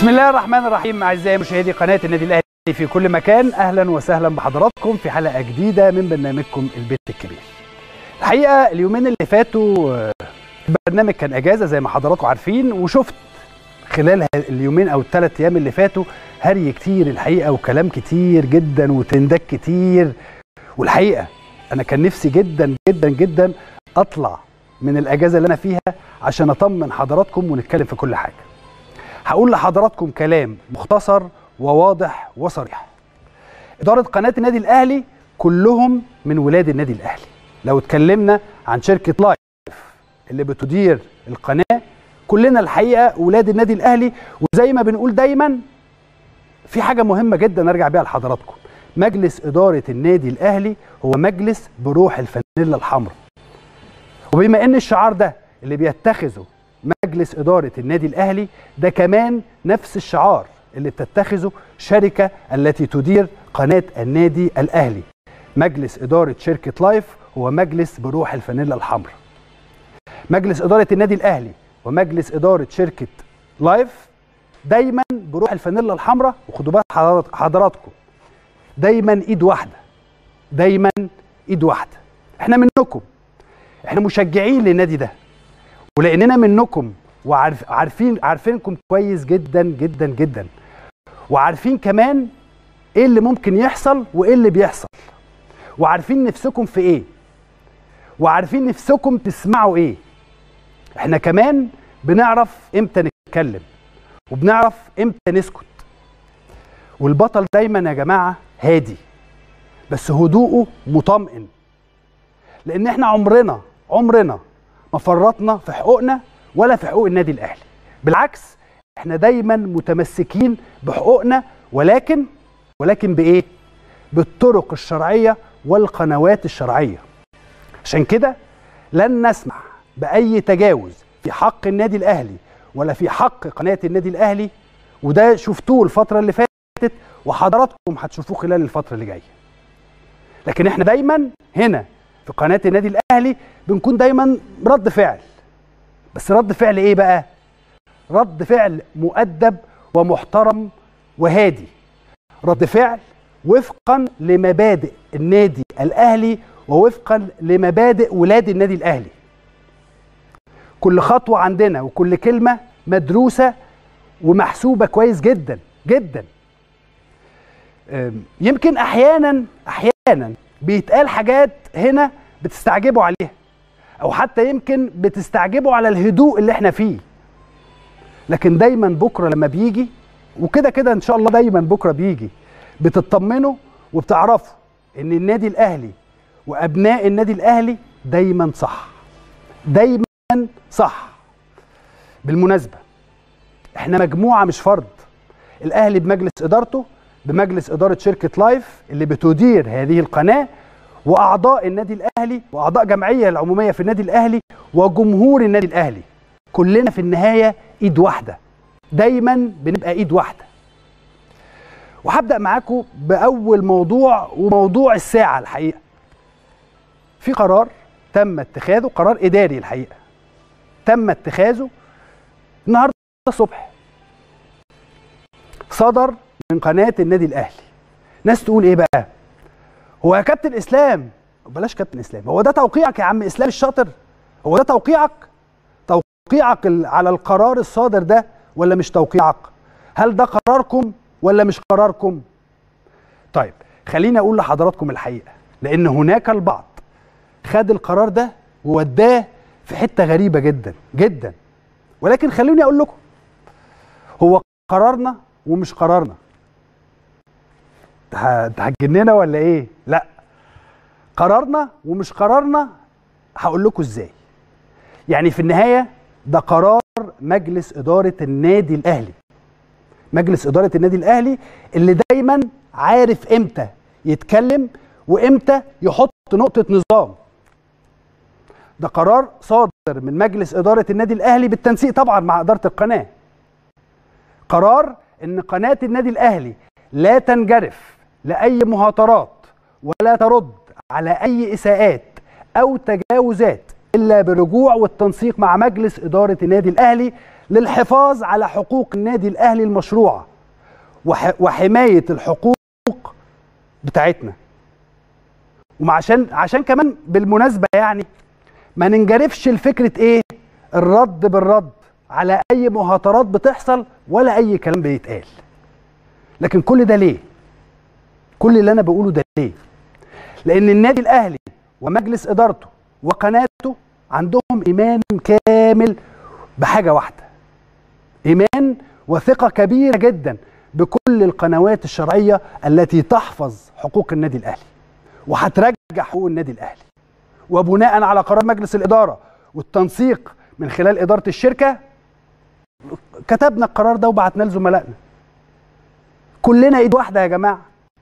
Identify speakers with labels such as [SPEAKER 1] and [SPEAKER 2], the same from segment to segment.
[SPEAKER 1] بسم الله الرحمن الرحيم. اعزائي مشاهدي قناه النادي الاهلي في كل مكان، اهلا وسهلا بحضراتكم في حلقه جديده من برنامجكم البيت الكبير. الحقيقه اليومين اللي فاتوا البرنامج كان اجازه زي ما حضراتكم عارفين، وشفت خلال اليومين او الثلاث ايام اللي فاتوا هري كتير الحقيقه وكلام كتير جدا وتندك كتير. والحقيقه انا كان نفسي جدا جدا جدا اطلع من الاجازه اللي انا فيها عشان اطمن حضراتكم ونتكلم في كل حاجه. هقول لحضراتكم كلام مختصر وواضح وصريح. إدارة قناة النادي الأهلي كلهم من ولاد النادي الأهلي. لو اتكلمنا عن شركة لايف اللي بتدير القناة، كلنا الحقيقة ولاد النادي الأهلي. وزي ما بنقول دايما في حاجة مهمة جدا أرجع بيها لحضراتكم، مجلس إدارة النادي الأهلي هو مجلس بروح الفانيلا الحمراء. وبما إن الشعار ده اللي بيتخذه مجلس إدارة النادي الأهلي، ده كمان نفس الشعار اللي بتتخذه شركة التي تدير قناة النادي الأهلي. مجلس إدارة شركة لايف هو مجلس بروح الفانيلا الحمراء. مجلس إدارة النادي الأهلي ومجلس إدارة شركة لايف دايما بروح الفانيلا الحمراء. وخدوا بال حضراتكم، دايما إيد واحدة، دايما إيد واحدة. احنا منكم، احنا مشجعين للنادي ده، ولأننا منكم وعارفينكم كويس جدا جدا جدا، وعارفين كمان ايه اللي ممكن يحصل وايه اللي بيحصل، وعارفين نفسكم في ايه، وعارفين نفسكم تسمعوا ايه. احنا كمان بنعرف امتى نتكلم وبنعرف امتى نسكت. والبطل دايما يا جماعة هادي، بس هدوءه مطمئن، لان احنا عمرنا ما فرطنا في حقوقنا ولا في حقوق النادي الأهلي. بالعكس، احنا دايما متمسكين بحقوقنا، ولكن بإيه؟ بالطرق الشرعية والقنوات الشرعية. عشان كده لن نسمح بأي تجاوز في حق النادي الأهلي ولا في حق قناة النادي الأهلي، وده شفتوه الفترة اللي فاتت وحضراتكم هتشوفوه خلال الفترة اللي جاية. لكن احنا دايما هنا في قناة النادي الأهلي بنكون دايما رد فعل. بس رد فعل ايه بقى؟ رد فعل مؤدب ومحترم وهادي، رد فعل وفقا لمبادئ النادي الأهلي ووفقا لمبادئ ولاد النادي الأهلي. كل خطوة عندنا وكل كلمة مدروسة ومحسوبة كويس جدا جدا. يمكن أحيانا بيتقال حاجات هنا بتستعجبوا عليها، او حتى يمكن بتستعجبوا على الهدوء اللي احنا فيه. لكن دايما بكره لما بيجي، وكده كده ان شاء الله دايما بكره بيجي، بتطمنوا وبتعرفوا ان النادي الاهلي وابناء النادي الاهلي دايما صح، دايما صح. بالمناسبه احنا مجموعه مش فرد. الاهلي بمجلس ادارته، بمجلس اداره شركه لايف اللي بتدير هذه القناه، واعضاء النادي الاهلي واعضاء جمعيه العموميه في النادي الاهلي وجمهور النادي الاهلي، كلنا في النهايه ايد واحده، دايما بنبقى ايد واحده. وهبدا معاكم باول موضوع، وموضوع الساعه. الحقيقه في قرار تم اتخاذه، قرار اداري الحقيقه تم اتخاذه النهارده الصبح، صدر من قناه النادي الاهلي. ناس تقول ايه بقى؟ هو يا كابتن اسلام، بلاش كابتن اسلام، هو ده توقيعك يا عم اسلام الشاطر؟ هو ده توقيعك على القرار الصادر ده ولا مش توقيعك؟ هل ده قراركم ولا مش قراركم؟ طيب خليني اقول لحضراتكم الحقيقه، لان هناك البعض خد القرار ده ووداه في حته غريبه جدا جدا. ولكن خلوني اقول لكم، هو قرارنا ومش قرارنا. هتجننا ولا ايه؟ لا، قرارنا ومش قرارنا. هقول لكم ازاي. يعني في النهايه ده قرار مجلس اداره النادي الاهلي، مجلس اداره النادي الاهلي اللي دايما عارف امتى يتكلم وامتى يحط نقطه نظام. ده قرار صادر من مجلس اداره النادي الاهلي بالتنسيق طبعا مع اداره القناه. قرار ان قناه النادي الاهلي لا تنجرف لأي مهاترات ولا ترد على أي إساءات أو تجاوزات إلا بالرجوع والتنسيق مع مجلس إدارة النادي الأهلي للحفاظ على حقوق النادي الاهلي المشروعه وحمايه الحقوق بتاعتنا. عشان كمان بالمناسبه يعني ما ننجرفش لفكره ايه الرد بالرد على اي مهاترات بتحصل ولا اي كلام بيتقال. لكن كل ده ليه؟ كل اللي انا بقوله ده ليه؟ لان النادي الاهلي ومجلس ادارته وقناته عندهم ايمان كامل بحاجه واحده، ايمان وثقه كبيره جدا بكل القنوات الشرعيه التي تحفظ حقوق النادي الاهلي وهترجع حقوق النادي الاهلي. وبناء على قرار مجلس الاداره والتنسيق من خلال اداره الشركه كتبنا القرار ده وبعتناه لزملائنا. كلنا ايد واحده يا جماعه.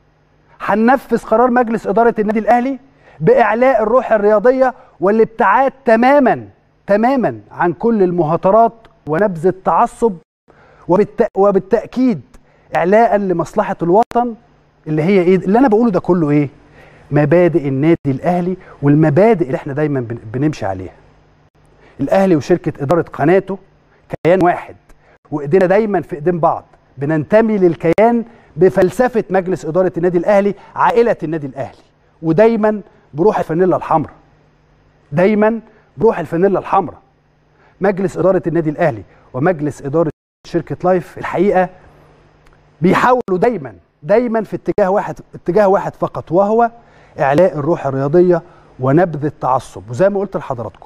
[SPEAKER 1] هننفذ قرار مجلس اداره النادي الاهلي باعلاء الروح الرياضيه والابتعاد تماما عن كل المهاترات ونبذ التعصب، وبالتاكيد اعلاء لمصلحه الوطن اللي هي ايه؟ اللي انا بقوله ده كله ايه؟ مبادئ النادي الاهلي والمبادئ اللي احنا دايما بنمشي عليها. الاهلي وشركه اداره قناته كيان واحد، وايدينا دايما في ايدين بعض. بننتمي للكيان بفلسفه مجلس اداره النادي الاهلي، عائله النادي الاهلي، ودايما بروح الفانيلا الحمراء. دايما بروح الفانيلا الحمراء. مجلس اداره النادي الاهلي ومجلس اداره شركه لايف الحقيقه بيحاولوا دايما في اتجاه واحد فقط، وهو اعلاء الروح الرياضيه ونبذ التعصب. وزي ما قلت لحضراتكم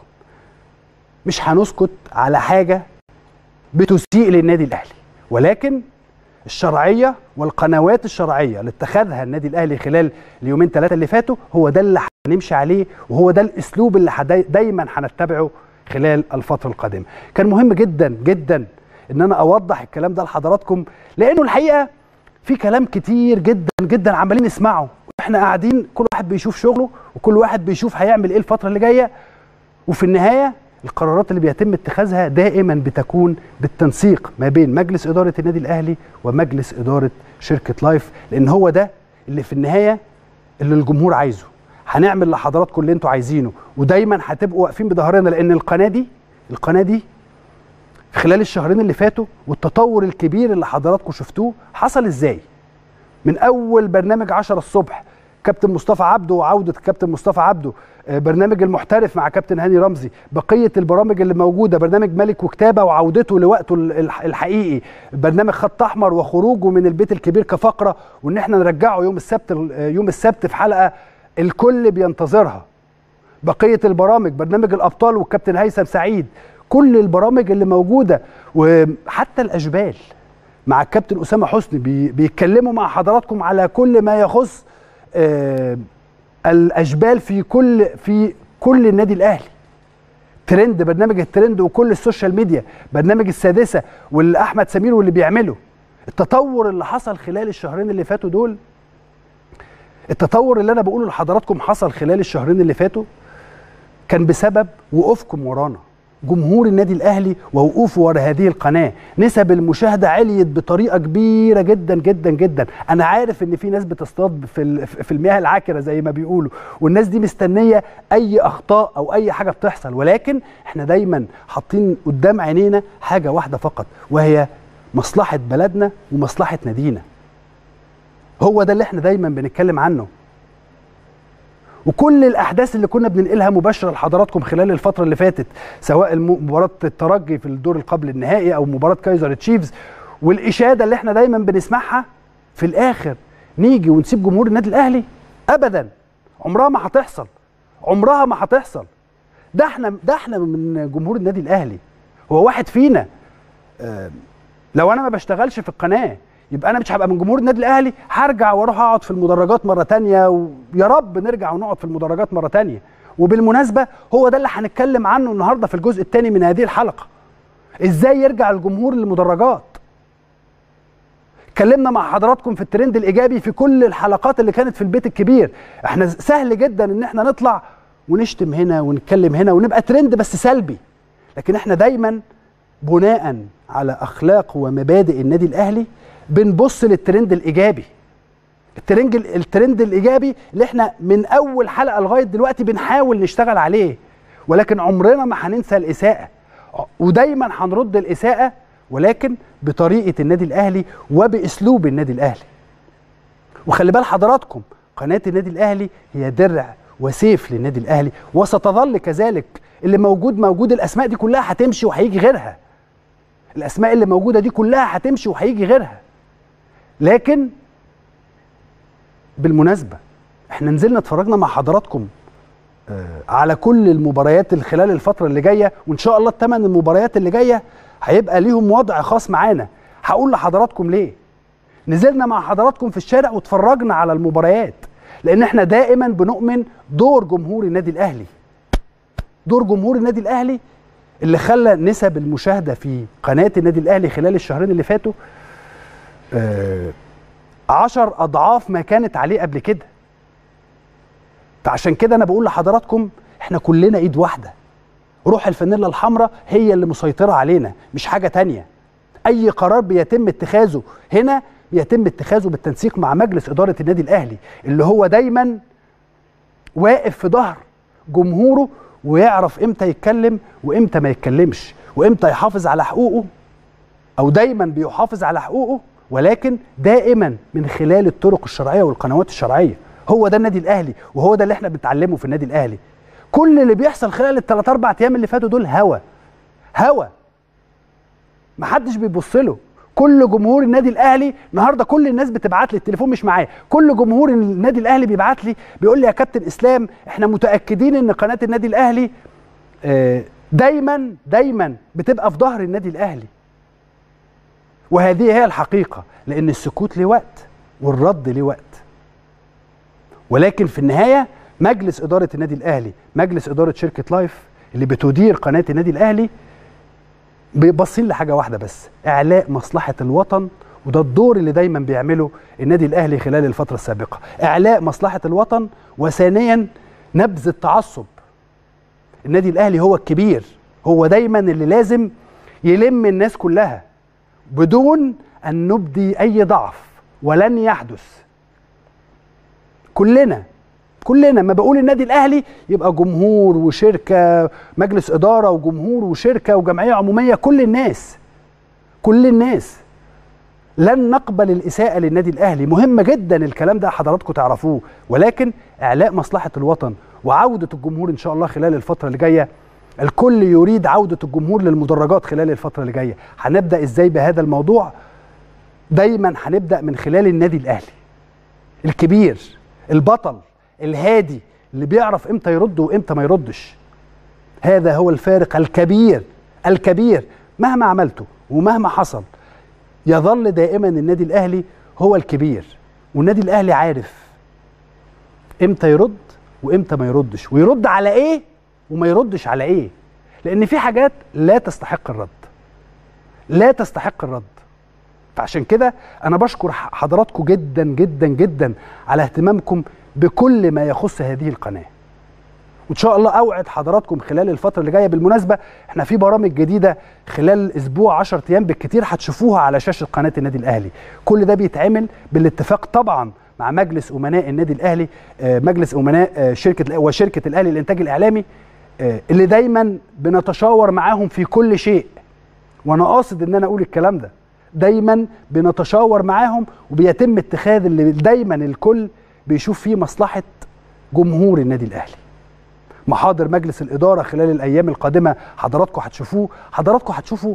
[SPEAKER 1] مش هنسكت على حاجه بتسيء للنادي الاهلي، ولكن الشرعيه والقنوات الشرعيه اللي اتخذها النادي الاهلي خلال اليومين 3 اللي فاتوا هو ده اللي هنمشي عليه، وهو ده الاسلوب اللي دايما هنتبعه خلال الفتره القادمه. كان مهم جدا ان انا اوضح الكلام ده لحضراتكم، لانه الحقيقه في كلام كتير جدا عمالين نسمعه، واحنا قاعدين كل واحد بيشوف شغله وكل واحد بيشوف هيعمل ايه الفتره اللي جايه، وفي النهايه القرارات اللي بيتم اتخاذها دائما بتكون بالتنسيق ما بين مجلس اداره النادي الاهلي ومجلس اداره شركه لايف، لان هو ده اللي في النهايه اللي الجمهور عايزه. هنعمل لحضراتكم اللي انتوا عايزينه، ودايما هتبقوا واقفين بظهرنا، لان القناه دي في خلال الشهرين اللي فاتوا والتطور الكبير اللي حضراتكم شفتوه حصل ازاي؟ من اول برنامج 10 الصبح كابتن مصطفى عبده وعوده كابتن مصطفى عبده، برنامج المحترف مع كابتن هاني رمزي، بقيه البرامج اللي موجوده، برنامج ملك وكتابه وعودته لوقته الحقيقي، برنامج خط احمر وخروجه من البيت الكبير كفقره، وان احنا نرجعه يوم السبت في حلقه الكل بينتظرها، بقيه البرامج، برنامج الابطال والكابتن هيثم سعيد، كل البرامج اللي موجوده، وحتى الاشبال مع الكابتن اسامه حسني بيتكلموا مع حضراتكم على كل ما يخص الاشبال في كل النادي الاهلي. ترند، برنامج الترند وكل السوشيال ميديا، برنامج السادسه واللي احمد سمير واللي بيعمله. التطور اللي حصل خلال الشهرين اللي فاتوا دول، التطور اللي انا بقوله لحضراتكم حصل خلال الشهرين اللي فاتوا كان بسبب وقوفكم ورانا، جمهور النادي الاهلي ووقوفه ورا هذه القناه. نسب المشاهده عليت بطريقه كبيره جدا. انا عارف ان في ناس بتصطاد في المياه العاكره زي ما بيقولوا، والناس دي مستنيه اي اخطاء او اي حاجه بتحصل، ولكن احنا دايما حاطين قدام عينينا حاجه واحده فقط، وهي مصلحه بلدنا ومصلحه نادينا. هو ده اللي احنا دايما بنتكلم عنه. وكل الاحداث اللي كنا بننقلها مباشره لحضراتكم خلال الفتره اللي فاتت، سواء مباراه الترجي في الدور قبل النهائي او مباراه كايزر تشيفز، والاشاده اللي احنا دايما بنسمعها، في الاخر نيجي ونسيب جمهور النادي الاهلي؟ ابدا، عمرها ما هتحصل. ده احنا من جمهور النادي الاهلي. هو واحد فينا لو انا ما بشتغلش في القناه يبقى انا مش هبقى من جمهور النادي الاهلي، هرجع واروح اقعد في المدرجات مره ثانيه، ويا رب نرجع ونقعد في المدرجات مره ثانيه. وبالمناسبه هو ده اللي هنتكلم عنه النهارده في الجزء الثاني من هذه الحلقه، ازاي يرجع الجمهور للمدرجات. اتكلمنا مع حضراتكم في الترند الايجابي في كل الحلقات اللي كانت في البيت الكبير. احنا سهل جدا ان احنا نطلع ونشتم هنا ونتكلم هنا ونبقى ترند بس سلبي، لكن احنا دايما بناء على اخلاق ومبادئ النادي الاهلي بنبص للترند الايجابي. الترند الايجابي اللي احنا من اول حلقه لغايه دلوقتي بنحاول نشتغل عليه، ولكن عمرنا ما هننسى الاساءه، ودايما هنرد الاساءه، ولكن بطريقه النادي الاهلي وباسلوب النادي الاهلي. وخلي بال حضراتكم، قناه النادي الاهلي هي درع وسيف للنادي الاهلي، وستظل كذلك. اللي موجود، الاسماء دي كلها هتمشي وهيجي غيرها. الاسماء اللي موجوده دي كلها هتمشي وهيجي غيرها. لكن بالمناسبه احنا نزلنا اتفرجنا مع حضراتكم على كل المباريات خلال الفتره اللي جايه، وان شاء الله الثمان المباريات اللي جايه هيبقى ليهم وضع خاص معانا. هقول لحضراتكم ليه. نزلنا مع حضراتكم في الشارع واتفرجنا على المباريات، لان احنا دائما بنؤمن دور جمهور النادي الاهلي. دور جمهور النادي الاهلي اللي خلى نسب المشاهده في قناه النادي الاهلي خلال الشهرين اللي فاتوا 10 أضعاف ما كانت عليه قبل كده. فعشان كده انا بقول لحضراتكم احنا كلنا ايد واحده. روح الفانيلا الحمراء هي اللي مسيطره علينا، مش حاجه تانية. اي قرار بيتم اتخاذه هنا بيتم اتخاذه بالتنسيق مع مجلس اداره النادي الاهلي، اللي هو دايما واقف في ظهر جمهوره، ويعرف امتى يتكلم وامتى ما يتكلمش، وامتى يحافظ على حقوقه، او دايما بيحافظ على حقوقه، ولكن دائما من خلال الطرق الشرعيه والقنوات الشرعيه. هو ده النادي الاهلي، وهو ده اللي احنا بنتعلمه في النادي الاهلي. كل اللي بيحصل خلال الثلاث اربع ايام اللي فاتوا دول هوا محدش بيبص له. كل جمهور النادي الاهلي النهارده، كل الناس بتبعت لي، التليفون مش معايا، كل جمهور النادي الاهلي بيبعت لي بيقول لي يا كابتن اسلام احنا متاكدين ان قناه النادي الاهلي دايما بتبقى في ظهر النادي الاهلي. وهذه هي الحقيقه، لان السكوت له وقت والرد له وقت. ولكن في النهايه مجلس اداره النادي الاهلي، مجلس اداره شركه لايف اللي بتدير قناه النادي الاهلي، باصين لحاجه واحده بس، اعلاء مصلحه الوطن. وده الدور اللي دايما بيعمله النادي الاهلي خلال الفتره السابقه، اعلاء مصلحه الوطن، وثانيا نبذ التعصب. النادي الاهلي هو الكبير، هو دايما اللي لازم يلم الناس كلها بدون ان نبدي اي ضعف، ولن يحدث. كلنا ما بقول النادي الاهلي يبقى جمهور وشركه، مجلس اداره وجمهور وشركه وجمعيه عموميه، كل الناس لن نقبل الاساءه للنادي الاهلي. مهم جدا الكلام ده حضراتكم تعرفوه، ولكن اعلاء مصلحه الوطن وعوده الجمهور ان شاء الله خلال الفتره اللي جايه. الكل يريد عوده الجمهور للمدرجات خلال الفتره اللي جايه. هنبدا ازاي بهذا الموضوع؟ دايما هنبدا من خلال النادي الاهلي الكبير، البطل، الهادي، اللي بيعرف امتى يرد وامتى ما يردش. هذا هو الفارق الكبير. مهما عملته ومهما حصل يظل دائما النادي الاهلي هو الكبير، والنادي الاهلي عارف امتى يرد وامتى ما يردش، ويرد على ايه وما يردش على ايه. لان في حاجات لا تستحق الرد. فعشان كده انا بشكر حضراتكم جدا جدا جدا على اهتمامكم بكل ما يخص هذه القناه. وان شاء الله اوعد حضراتكم خلال الفتره اللي جايه. بالمناسبه احنا في برامج جديده خلال اسبوع 10 ايام بالكتير هتشوفوها على شاشه قناه النادي الاهلي. كل ده بيتعمل بالاتفاق طبعا مع مجلس امناء النادي الاهلي، مجلس امناء شركه الاهلي للانتاج الاعلامي، اللي دايما بنتشاور معاهم في كل شيء. وانا قاصد ان انا اقول الكلام ده، دايما بنتشاور معاهم وبيتم اتخاذ اللي دايما الكل بيشوف فيه مصلحه جمهور النادي الاهلي. محاضر مجلس الاداره خلال الايام القادمه حضراتكم هتشوفوا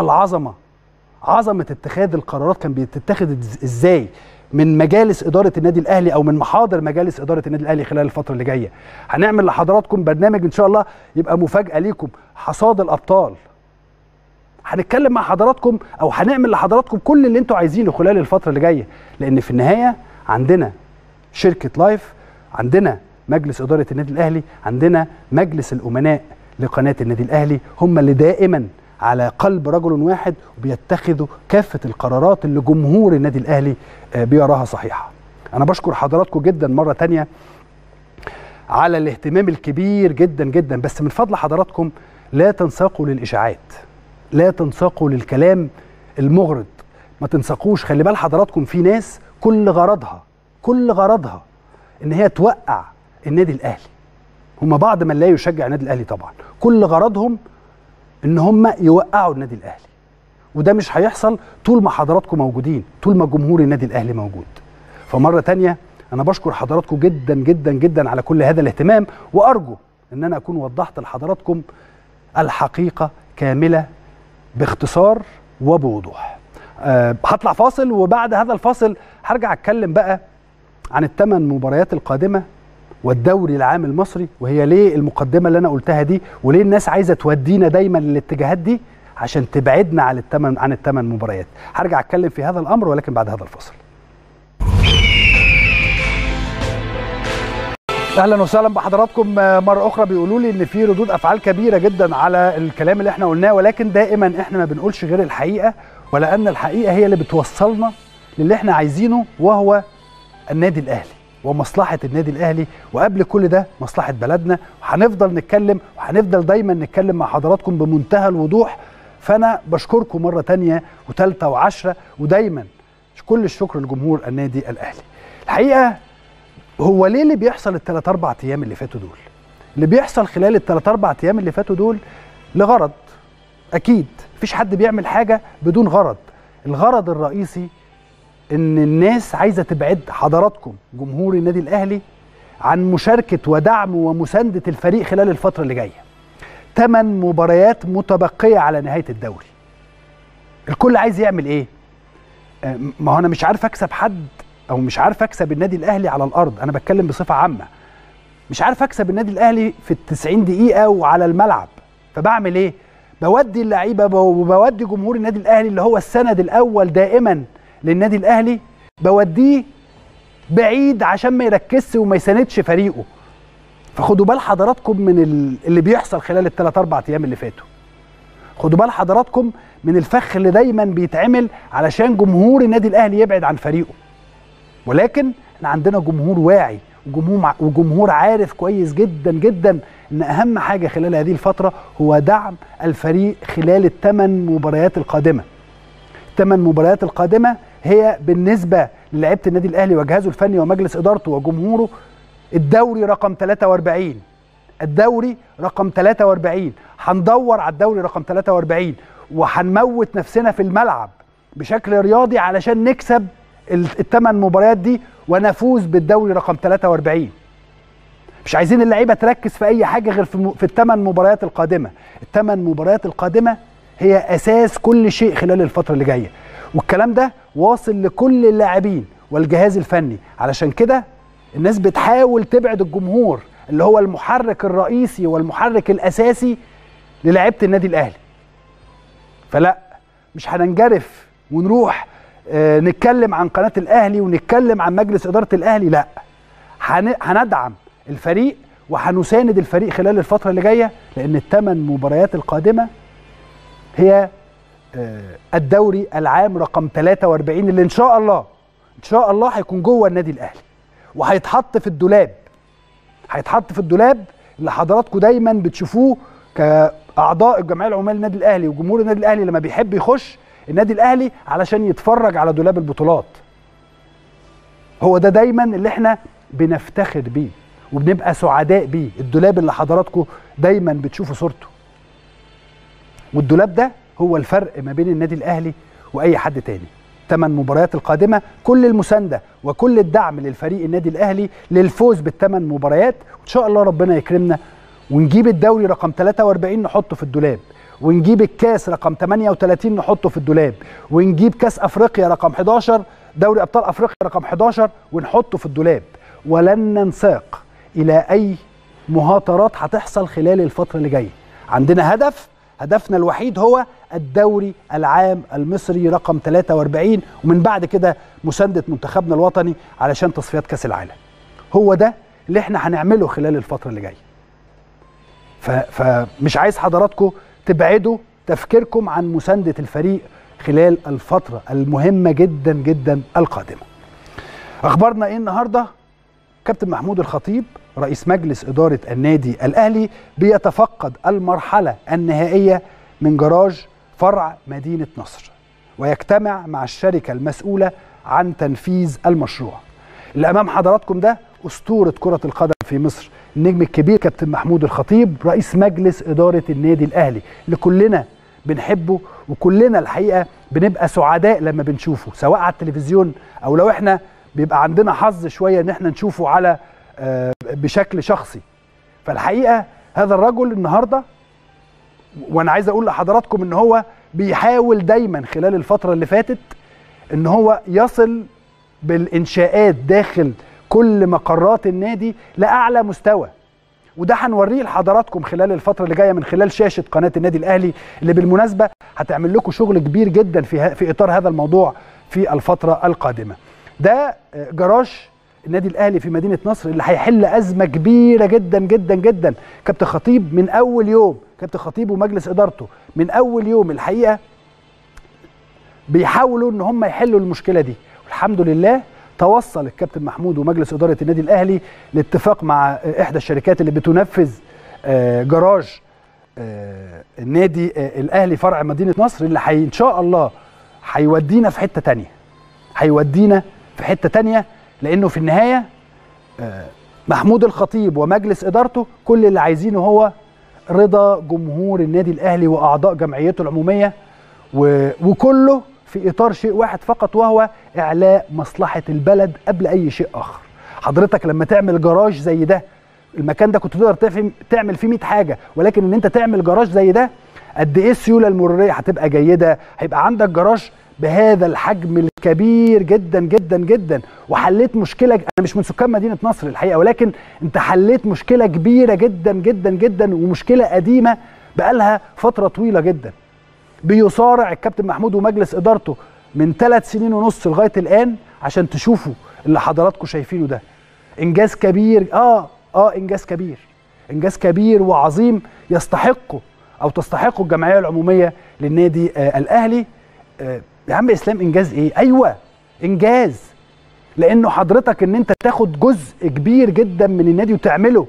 [SPEAKER 1] عظمه اتخاذ القرارات كان بتتخذ ازاي من مجالس اداره النادي الاهلي او من محاضر مجالس اداره النادي الاهلي خلال الفتره اللي جايه. هنعمل لحضراتكم برنامج ان شاء الله يبقى مفاجاه ليكم، حصاد الابطال. هنتكلم مع حضراتكم او هنعمل لحضراتكم كل اللي انتوا عايزينه خلال الفتره اللي جايه، لان في النهايه عندنا شركه لايف، عندنا مجلس اداره النادي الاهلي، عندنا مجلس الامناء لقناه النادي الاهلي، هم اللي دائما على قلب رجل واحد وبيتخذوا كافه القرارات اللي جمهور النادي الاهلي بيراها صحيحه. انا بشكر حضراتكم جدا مره ثانيه على الاهتمام الكبير جدا جدا، بس من فضل حضراتكم لا تنساقوا للاشاعات، لا تنساقوا للكلام المغرض، ما تنساقوش. خلي بال حضراتكم في ناس كل غرضها ان هي توقع النادي الاهلي. هم بعض من لا يشجع النادي الاهلي طبعا، كل غرضهم ان هم يوقعوا النادي الاهلي، وده مش هيحصل طول ما حضراتكم موجودين، طول ما جمهور النادي الاهلي موجود. فمره تانية انا بشكر حضراتكم جدا جدا جدا على كل هذا الاهتمام، وارجو ان انا اكون وضحت لحضراتكم الحقيقه كامله باختصار وبوضوح. هطلع فاصل، وبعد هذا الفاصل هرجع اتكلم بقى عن ال8 مباريات القادمه والدوري العام المصري، وهي ليه المقدمه اللي انا قلتها دي، وليه الناس عايزه تودينا دايما للاتجاهات دي عشان تبعدنا عن ال8 مباريات. هرجع اتكلم في هذا الامر ولكن بعد هذا الفاصل. اهلا وسهلا بحضراتكم مره اخرى. بيقولوا لي ان في ردود افعال كبيره جدا على الكلام اللي احنا قلناه، ولكن دائما احنا ما بنقولش غير الحقيقه، ولان الحقيقه هي اللي بتوصلنا للي احنا عايزينه، وهو النادي الاهلي ومصلحه النادي الاهلي، وقبل كل ده مصلحه بلدنا. وهنفضل نتكلم وهنفضل دايما نتكلم مع حضراتكم بمنتهى الوضوح. فانا بشكركم مره ثانيه وثالثه وعشره، ودايما كل الشكر لجمهور النادي الاهلي. الحقيقه هو ليه اللي بيحصل الثلاث اربع ايام اللي فاتوا دول؟ اللي بيحصل خلال الثلاث اربع ايام اللي فاتوا دول لغرض، اكيد مفيش حد بيعمل حاجه بدون غرض. الغرض الرئيسي ان الناس عايزه تبعد حضراتكم جمهور النادي الاهلي عن مشاركه ودعم ومسانده الفريق خلال الفتره اللي جايه. 8 مباريات متبقيه على نهايه الدوري. الكل عايز يعمل ايه؟ ما هو انا مش عارف اكسب حد، او مش عارف اكسب النادي الاهلي على الارض، انا بتكلم بصفه عامه. مش عارف اكسب النادي الاهلي في ال90 دقيقه وعلى الملعب، فبعمل ايه؟ بودي اللعيبه وبودي جمهور النادي الاهلي اللي هو السند الاول دائما للنادي الاهلي، بوديه بعيد عشان ما يركزش وما يساندش فريقه. فخدوا بال حضراتكم من اللي بيحصل خلال الثلاث اربع ايام اللي فاتوا. خدوا بال حضراتكم من الفخ اللي دايما بيتعمل علشان جمهور النادي الاهلي يبعد عن فريقه. ولكن احنا عندنا جمهور واعي وجمهور عارف كويس جدا جدا ان اهم حاجه خلال هذه الفتره هو دعم الفريق خلال ال8 مباريات القادمه. ال8 مباريات القادمه هي بالنسبه للاعيبه النادي الاهلي وجهازه الفني ومجلس ادارته وجمهوره الدوري رقم 43. الدوري رقم 43 هندور على الدوري رقم 43 وهنموت نفسنا في الملعب بشكل رياضي علشان نكسب ال8 مباريات دي ونفوز بالدوري رقم 43. مش عايزين اللعيبه تركز في اي حاجه غير في ال8 مباريات القادمه. ال8 مباريات القادمه هي اساس كل شيء خلال الفتره اللي جايه، والكلام ده واصل لكل اللاعبين والجهاز الفني. علشان كده الناس بتحاول تبعد الجمهور اللي هو المحرك الرئيسي والمحرك الاساسي للاعيبه النادي الاهلي. فلا، مش هننجرف ونروح نتكلم عن قناة الأهلي ونتكلم عن مجلس إدارة الأهلي. لا، هندعم الفريق وهنساند الفريق خلال الفترة اللي جاية، لأن ال8 مباريات القادمة هي الدوري العام رقم 43 اللي إن شاء الله هيكون جوه النادي الأهلي وهيتحط في الدولاب. هيتحط في الدولاب اللي حضراتكم دايما بتشوفوه كأعضاء الجمعية العمومية للنادي الأهلي وجمهور النادي الأهلي لما بيحب يخش النادي الاهلي علشان يتفرج على دولاب البطولات. هو ده دايما اللي احنا بنفتخر بيه وبنبقى سعداء بيه، الدولاب اللي حضراتكم دايما بتشوفوا صورته. والدولاب ده هو الفرق ما بين النادي الاهلي واي حد تاني. 8 مباريات القادمه كل المسانده وكل الدعم للفريق النادي الاهلي للفوز بال8 مباريات، وان شاء الله ربنا يكرمنا ونجيب الدوري رقم 43 نحطه في الدولاب، ونجيب الكاس رقم 38 نحطه في الدولاب، ونجيب كاس افريقيا رقم 11 دوري ابطال افريقيا رقم 11 ونحطه في الدولاب. ولن ننساق الى اي مهاترات هتحصل خلال الفتره اللي جايه. عندنا هدفنا الوحيد هو الدوري العام المصري رقم 43، ومن بعد كده مسانده منتخبنا الوطني علشان تصفيات كاس العالم. هو ده اللي احنا هنعمله خلال الفتره اللي جايه. فمش عايز حضراتكم تبعدوا تفكيركم عن مساندة الفريق خلال الفترة المهمة جدا جدا القادمة. أخبارنا إيه النهاردة؟ كابتن محمود الخطيب رئيس مجلس إدارة النادي الأهلي بيتفقد المرحلة النهائية من جراج فرع مدينة نصر، ويجتمع مع الشركة المسؤولة عن تنفيذ المشروع. اللي أمام حضراتكم ده أسطورة كرة القدم في مصر النجم الكبير كابتن محمود الخطيب رئيس مجلس إدارة النادي الأهلي اللي كلنا بنحبه، وكلنا الحقيقة بنبقى سعداء لما بنشوفه سواء على التلفزيون أو لو احنا بيبقى عندنا حظ شوية ان احنا نشوفه على بشكل شخصي. فالحقيقة هذا الرجل النهاردة، وانا عايز اقول لحضراتكم ان هو بيحاول دايما خلال الفترة اللي فاتت ان هو يصل بالانشاءات داخل كل مقرات النادي لأعلى مستوى، وده هنوريه لحضراتكم خلال الفترة اللي جاية من خلال شاشة قناة النادي الأهلي اللي بالمناسبة هتعمل لكم شغل كبير جدا في إطار هذا الموضوع في الفترة القادمة. ده جراج النادي الأهلي في مدينة نصر اللي هيحل أزمة كبيرة جدا جدا جدا. كابتن خطيب من أول يوم، كابتن خطيب ومجلس إدارته من أول يوم الحقيقة بيحاولوا إن هم يحلوا المشكلة دي، والحمد لله توصل الكابتن محمود ومجلس إدارة النادي الأهلي لاتفاق مع إحدى الشركات اللي بتنفذ جراج النادي الأهلي فرع مدينة نصر اللي إن شاء الله هيودينا في حتة تانية، هيودينا في حتة تانية، لأنه في النهاية محمود الخطيب ومجلس إدارته كل اللي عايزينه هو رضا جمهور النادي الأهلي وأعضاء جمعيته العمومية، وكله في إطار شيء واحد فقط وهو إعلاء مصلحة البلد قبل أي شيء آخر. حضرتك لما تعمل جراج زي ده، المكان ده كنت تقدر تعمل فيه 100 حاجة، ولكن إن أنت تعمل جراج زي ده قد إيه السيولة المرورية هتبقى جيدة، هيبقى عندك جراج بهذا الحجم الكبير جدا جدا جدا، وحليت مشكلة. أنا مش من سكان مدينة نصر الحقيقة، ولكن أنت حليت مشكلة كبيرة جدا جدا جدا، ومشكلة قديمة بقالها فترة طويلة جدا. بيصارع الكابتن محمود ومجلس إدارته من 3 سنين ونص لغاية الآن عشان تشوفوا اللي حضراتكم شايفينه ده. إنجاز كبير، إنجاز كبير، إنجاز كبير وعظيم يستحقه أو تستحقه الجمعية العمومية للنادي الأهلي. يا عم إسلام، إنجاز إيه؟ أيوة إنجاز، لأنه حضرتك إن أنت تاخد جزء كبير جدا من النادي وتعمله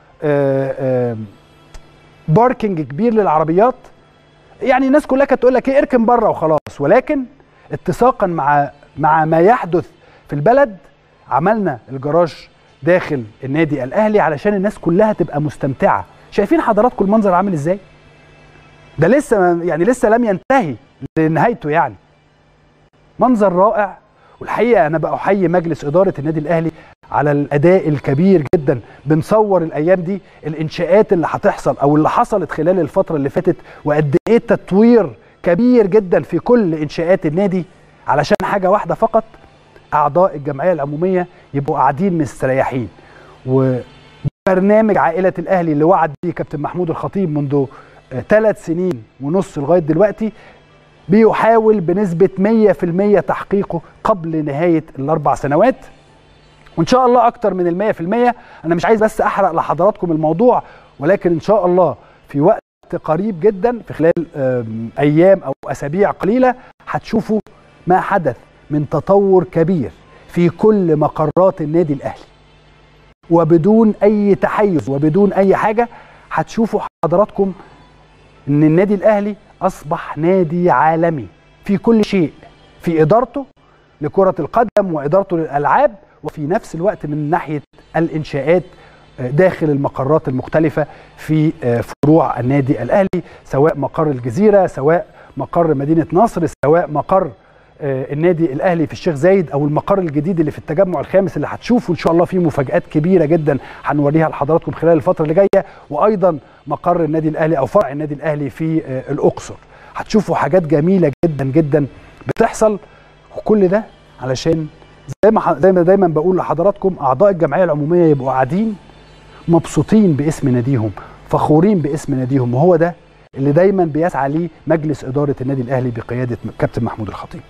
[SPEAKER 1] باركينج كبير للعربيات. يعني الناس كلها كانت تقول لك ايه، اركن بره وخلاص، ولكن اتساقا مع ما يحدث في البلد عملنا الجراج داخل النادي الاهلي علشان الناس كلها تبقى مستمتعه. شايفين حضراتكم المنظر عامل ازاي؟ ده لسه لم ينتهي لنهايته، يعني منظر رائع. والحقيقه انا بأحيي مجلس اداره النادي الاهلي على الاداء الكبير جدا. بنصور الايام دي الانشاءات اللي هتحصل او اللي حصلت خلال الفتره اللي فاتت، وقد ايه تطوير كبير جدا في كل انشاءات النادي علشان حاجه واحده فقط، اعضاء الجمعيه العموميه يبقوا قاعدين مستريحين. وبرنامج عائله الاهلي اللي وعد بيه كابتن محمود الخطيب منذ 3 سنين ونص لغايه دلوقتي بيحاول بنسبه 100% تحقيقه قبل نهايه ال4 سنوات، وإن شاء الله أكتر من 100%. أنا مش عايز بس أحرق لحضراتكم الموضوع، ولكن إن شاء الله في وقت قريب جدا في خلال أيام أو أسابيع قليلة هتشوفوا ما حدث من تطور كبير في كل مقرات النادي الأهلي، وبدون أي تحيز وبدون أي حاجة. هتشوفوا حضراتكم إن النادي الأهلي أصبح نادي عالمي في كل شيء، في إدارته لكرة القدم وإدارته للألعاب، وفي نفس الوقت من ناحية الإنشاءات داخل المقرات المختلفة في فروع النادي الأهلي، سواء مقر الجزيرة، سواء مقر مدينة نصر، سواء مقر النادي الأهلي في الشيخ زايد، أو المقر الجديد اللي في التجمع الخامس اللي هتشوفوا إن شاء الله فيه مفاجآت كبيرة جدا هنوريها لحضراتكم خلال الفترة اللي جاية، وأيضا مقر النادي الأهلي أو فرع النادي الأهلي في الأقصر. هتشوفوا حاجات جميلة جدا جدا بتحصل، وكل ده علشان زي ما دايما بقول لحضراتكم اعضاء الجمعيه العموميه يبقوا قاعدين مبسوطين باسم ناديهم، فخورين باسم ناديهم، وهو ده اللي دايما بيسعى ليه مجلس اداره النادي الاهلي بقياده كابتن محمود الخطيب.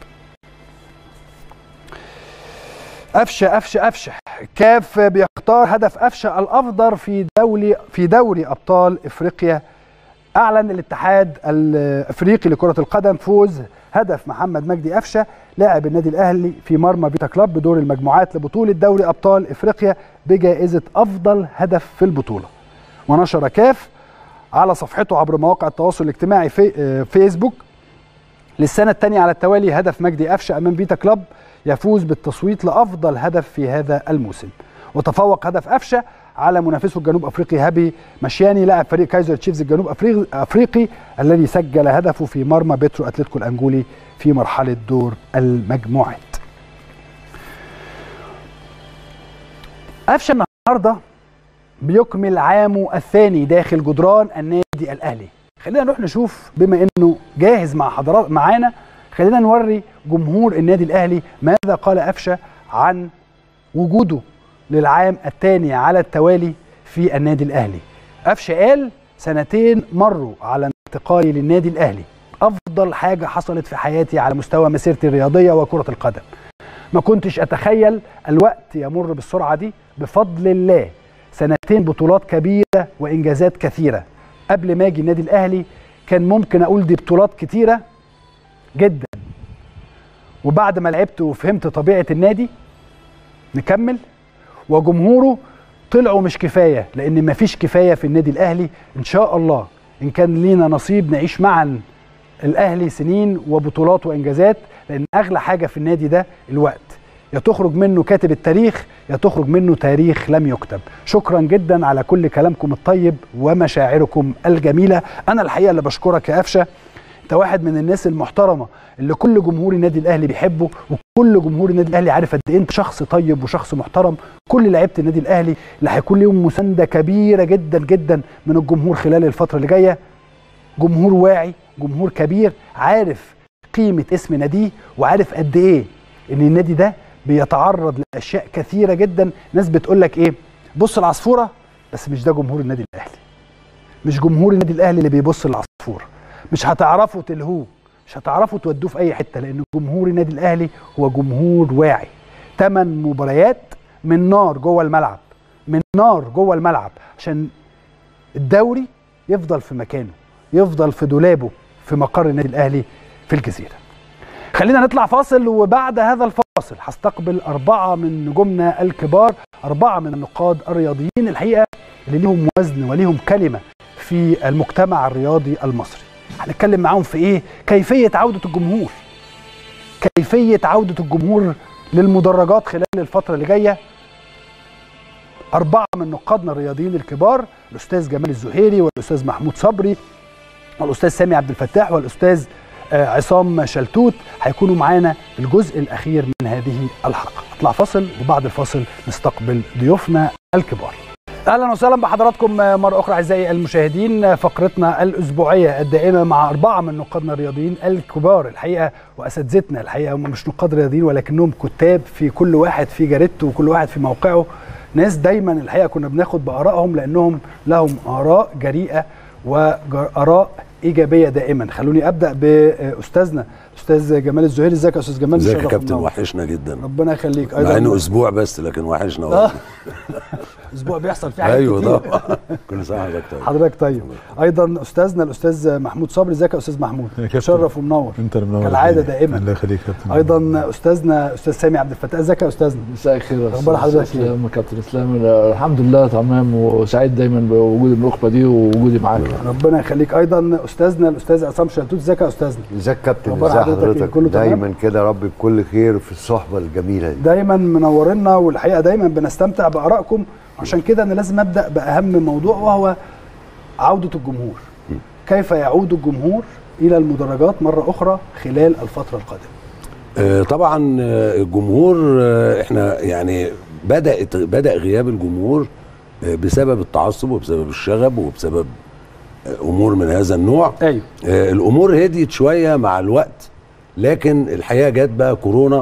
[SPEAKER 1] قفشه كاف بيختار هدف قفشه الافضل في دوري ابطال افريقيا. اعلن الاتحاد الافريقي لكره القدم فوز هدف محمد مجدي قفشه لاعب النادي الاهلي في مرمى فيتا كلوب بدور المجموعات لبطوله دوري ابطال افريقيا بجائزه افضل هدف في البطوله. ونشر كاف على صفحته عبر مواقع التواصل الاجتماعي في فيسبوك للسنه الثانيه على التوالي هدف مجدي قفشه امام فيتا كلوب يفوز بالتصويت لافضل هدف في هذا الموسم. وتفوق هدف قفشه على منافسه الجنوب افريقي هابي مشياني لاعب فريق كايزر تشيفز الجنوب افريقي الذي سجل هدفه في مرمى بيترو اتلتيكو الانجولي في مرحله دور المجموعات. قفشه النهارده بيكمل عامه الثاني داخل جدران النادي الاهلي. خلينا نروح نشوف، بما انه جاهز مع حضرات معانا، خلينا نوري جمهور النادي الاهلي ماذا قال قفشه عن وجوده للعام الثاني على التوالي في النادي الاهلي. قفشه قال: سنتين مروا على انتقالي للنادي الاهلي، افضل حاجه حصلت في حياتي على مستوى مسيرتي الرياضيه وكره القدم. ما كنتش اتخيل الوقت يمر بالسرعه دي، بفضل الله. سنتين بطولات كبيره وانجازات كثيره. قبل ما اجي النادي الاهلي كان ممكن اقول دي بطولات كتيره جدا، وبعد ما لعبت وفهمت طبيعه النادي نكمل، وجمهوره طلعوا مش كفايه، لان مفيش كفايه في النادي الاهلي. ان شاء الله ان كان لينا نصيب نعيش معا الاهلي سنين وبطولات وانجازات، لان اغلى حاجه في النادي ده الوقت. يا تخرج منه كاتب التاريخ، يا تخرج منه تاريخ لم يكتب. شكرا جدا على كل كلامكم الطيب ومشاعركم الجميله. انا الحقيقه اللي بشكرك يا قفشه، انت واحد من الناس المحترمه اللي كل جمهور النادي الاهلي بيحبه، وكل جمهور النادي الاهلي عارف قد ايه انت شخص طيب وشخص محترم. كل لعيبه النادي الاهلي اللي هيكون ليهم مسانده كبيره جدا جدا من الجمهور خلال الفتره اللي جايه. جمهور واعي، جمهور كبير، عارف قيمه اسم ناديه، وعارف قد ايه ان النادي ده بيتعرض لاشياء كثيره جدا. ناس بتقول لك ايه، بص العصفوره، بس مش ده جمهور النادي الاهلي. مش جمهور النادي الاهلي اللي بيبص للعصفوره. مش هتعرفوا تلهوه، مش هتعرفوا تودوه في اي حته، لان جمهور النادي الاهلي هو جمهور واعي. 8 مباريات من نار جوه الملعب، من نار جوه الملعب، عشان الدوري يفضل في مكانه، يفضل في دولابه في مقر النادي الاهلي في الجزيره. خلينا نطلع فاصل، وبعد هذا الفاصل هستقبل 4 من نجومنا الكبار، 4 من النقاد الرياضيين الحقيقه اللي ليهم وزن وليهم كلمه في المجتمع الرياضي المصري. هنتكلم معاهم في ايه؟ كيفيه عوده الجمهور، كيفيه عوده الجمهور للمدرجات خلال الفتره اللي جايه. 4 من نقادنا الرياضيين الكبار، الاستاذ جمال الزهيري والاستاذ محمود صبري والاستاذ سامي عبد الفتاح والاستاذ عصام شلتوت، هيكونوا معانا في الجزء الاخير من هذه الحلقه. اطلع فاصل، وبعد الفاصل نستقبل ضيوفنا الكبار. اهلا وسهلا بحضراتكم مره اخرى اعزائي المشاهدين. فقرتنا الاسبوعيه الدائمه مع 4 من نقادنا الرياضيين الكبار الحقيقه، واساتذتنا الحقيقه. هم مش نقاد رياضيين ولكنهم كتاب، في كل واحد في جريدته وكل واحد في موقعه. ناس دايما الحقيقه كنا بناخد بارائهم، لانهم لهم اراء جريئه واراء ايجابيه دائما. خلوني ابدا باستاذنا الاستاذ جمال الزهيري. ازيك يا استاذ جمال؟
[SPEAKER 2] ازيك يا كابتن؟ وحشنا جدا.
[SPEAKER 1] ربنا يخليك.
[SPEAKER 2] مع انه اسبوع بس، لكن وحشنا والله.
[SPEAKER 1] اسبوع بيحصل فيه حاجات
[SPEAKER 2] ايوه
[SPEAKER 1] كتير.
[SPEAKER 2] طبعا. كل سنه وحضرتك طيب.
[SPEAKER 1] حضرتك طيب. ايضا استاذنا الاستاذ محمود صبري. ازيك يا استاذ محمود؟ مشرف ومنور.
[SPEAKER 3] انت اللي منور
[SPEAKER 1] كالعاده دائما.
[SPEAKER 3] الله يخليك يا كابتن.
[SPEAKER 1] ايضا استاذنا استاذ سامي عبد الفتاح. ازيك يا استاذنا؟
[SPEAKER 4] مساء الخير.
[SPEAKER 1] اخبار حضرتك ايه؟
[SPEAKER 4] يا كابتن اسلام. الحمد لله تمام، وسعيد دايما بوجود النخبه دي ووجودي معاك.
[SPEAKER 1] ربنا يخليك. ايضا استاذنا الاستاذ عصام شلتوت. ازيك يا استاذنا؟
[SPEAKER 5] ازيك كابتن؟ ازي حضرتك؟ دايما كده رب بكل خير في الصحبه الجميله دي.
[SPEAKER 1] دايما منورنا، والحقيقه دايما بنستمتع بارائكم. عشان كده انا لازم ابدا باهم موضوع، وهو عوده الجمهور. كيف يعود الجمهور الى المدرجات مره اخرى خلال الفتره القادمه؟
[SPEAKER 2] طبعا الجمهور، احنا يعني بدا غياب الجمهور بسبب التعصب وبسبب الشغب وبسبب امور من هذا النوع.
[SPEAKER 1] ايوه.
[SPEAKER 2] الامور هديت شويه مع الوقت، لكن الحقيقه جت بقى كورونا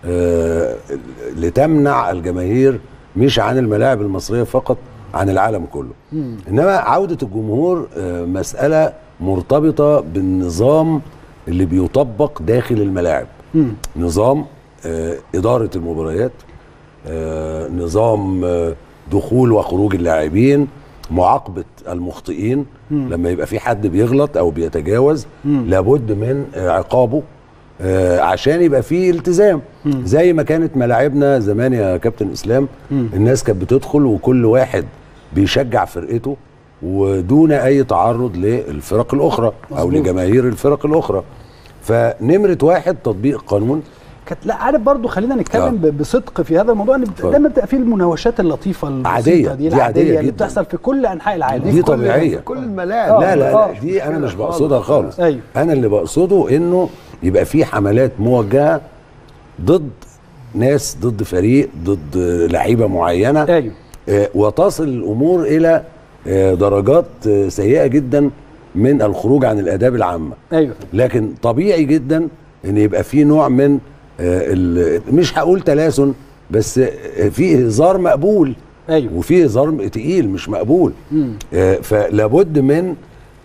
[SPEAKER 2] لتمنع الجماهير مش عن الملاعب المصريه فقط، عن العالم كله. انما عوده الجمهور مساله مرتبطه بالنظام اللي بيطبق داخل الملاعب. نظام اداره المباريات، نظام دخول وخروج اللاعبين، معاقبه المخطئين. لما يبقى في حد بيغلط او بيتجاوز لابد من عقابه عشان يبقى فيه التزام. زي ما كانت ملاعبنا زمان يا كابتن اسلام، الناس كانت بتدخل وكل واحد بيشجع فرقته ودون اي تعرض للفرق الاخرى او لجماهير الفرق الاخرى. فنمره 1 تطبيق قانون
[SPEAKER 1] كانت لا عارف برضو خلينا نتكلم بصدق في هذا الموضوع، ان دايما بتبقى فيه المناوشات اللطيفه البسيطه دي العاديه اللي بتحصل في كل انحاء العالم،
[SPEAKER 2] دي طبيعيه
[SPEAKER 5] في كل الملاعب.
[SPEAKER 2] لا دي انا مش بقصدها خالص.
[SPEAKER 1] أيوه.
[SPEAKER 2] انا اللي بقصده انه يبقى في حملات موجهه ضد ناس، ضد فريق، ضد لعيبه معينه.
[SPEAKER 1] ايوه.
[SPEAKER 2] وتصل الامور الى درجات سيئه جدا من الخروج عن الاداب العامه.
[SPEAKER 1] ايوه.
[SPEAKER 2] لكن طبيعي جدا ان يبقى في نوع من مش هقول تلاسن، بس في هزار مقبول.
[SPEAKER 1] ايوه.
[SPEAKER 2] وفي هزار تقيل مش مقبول. فلابد من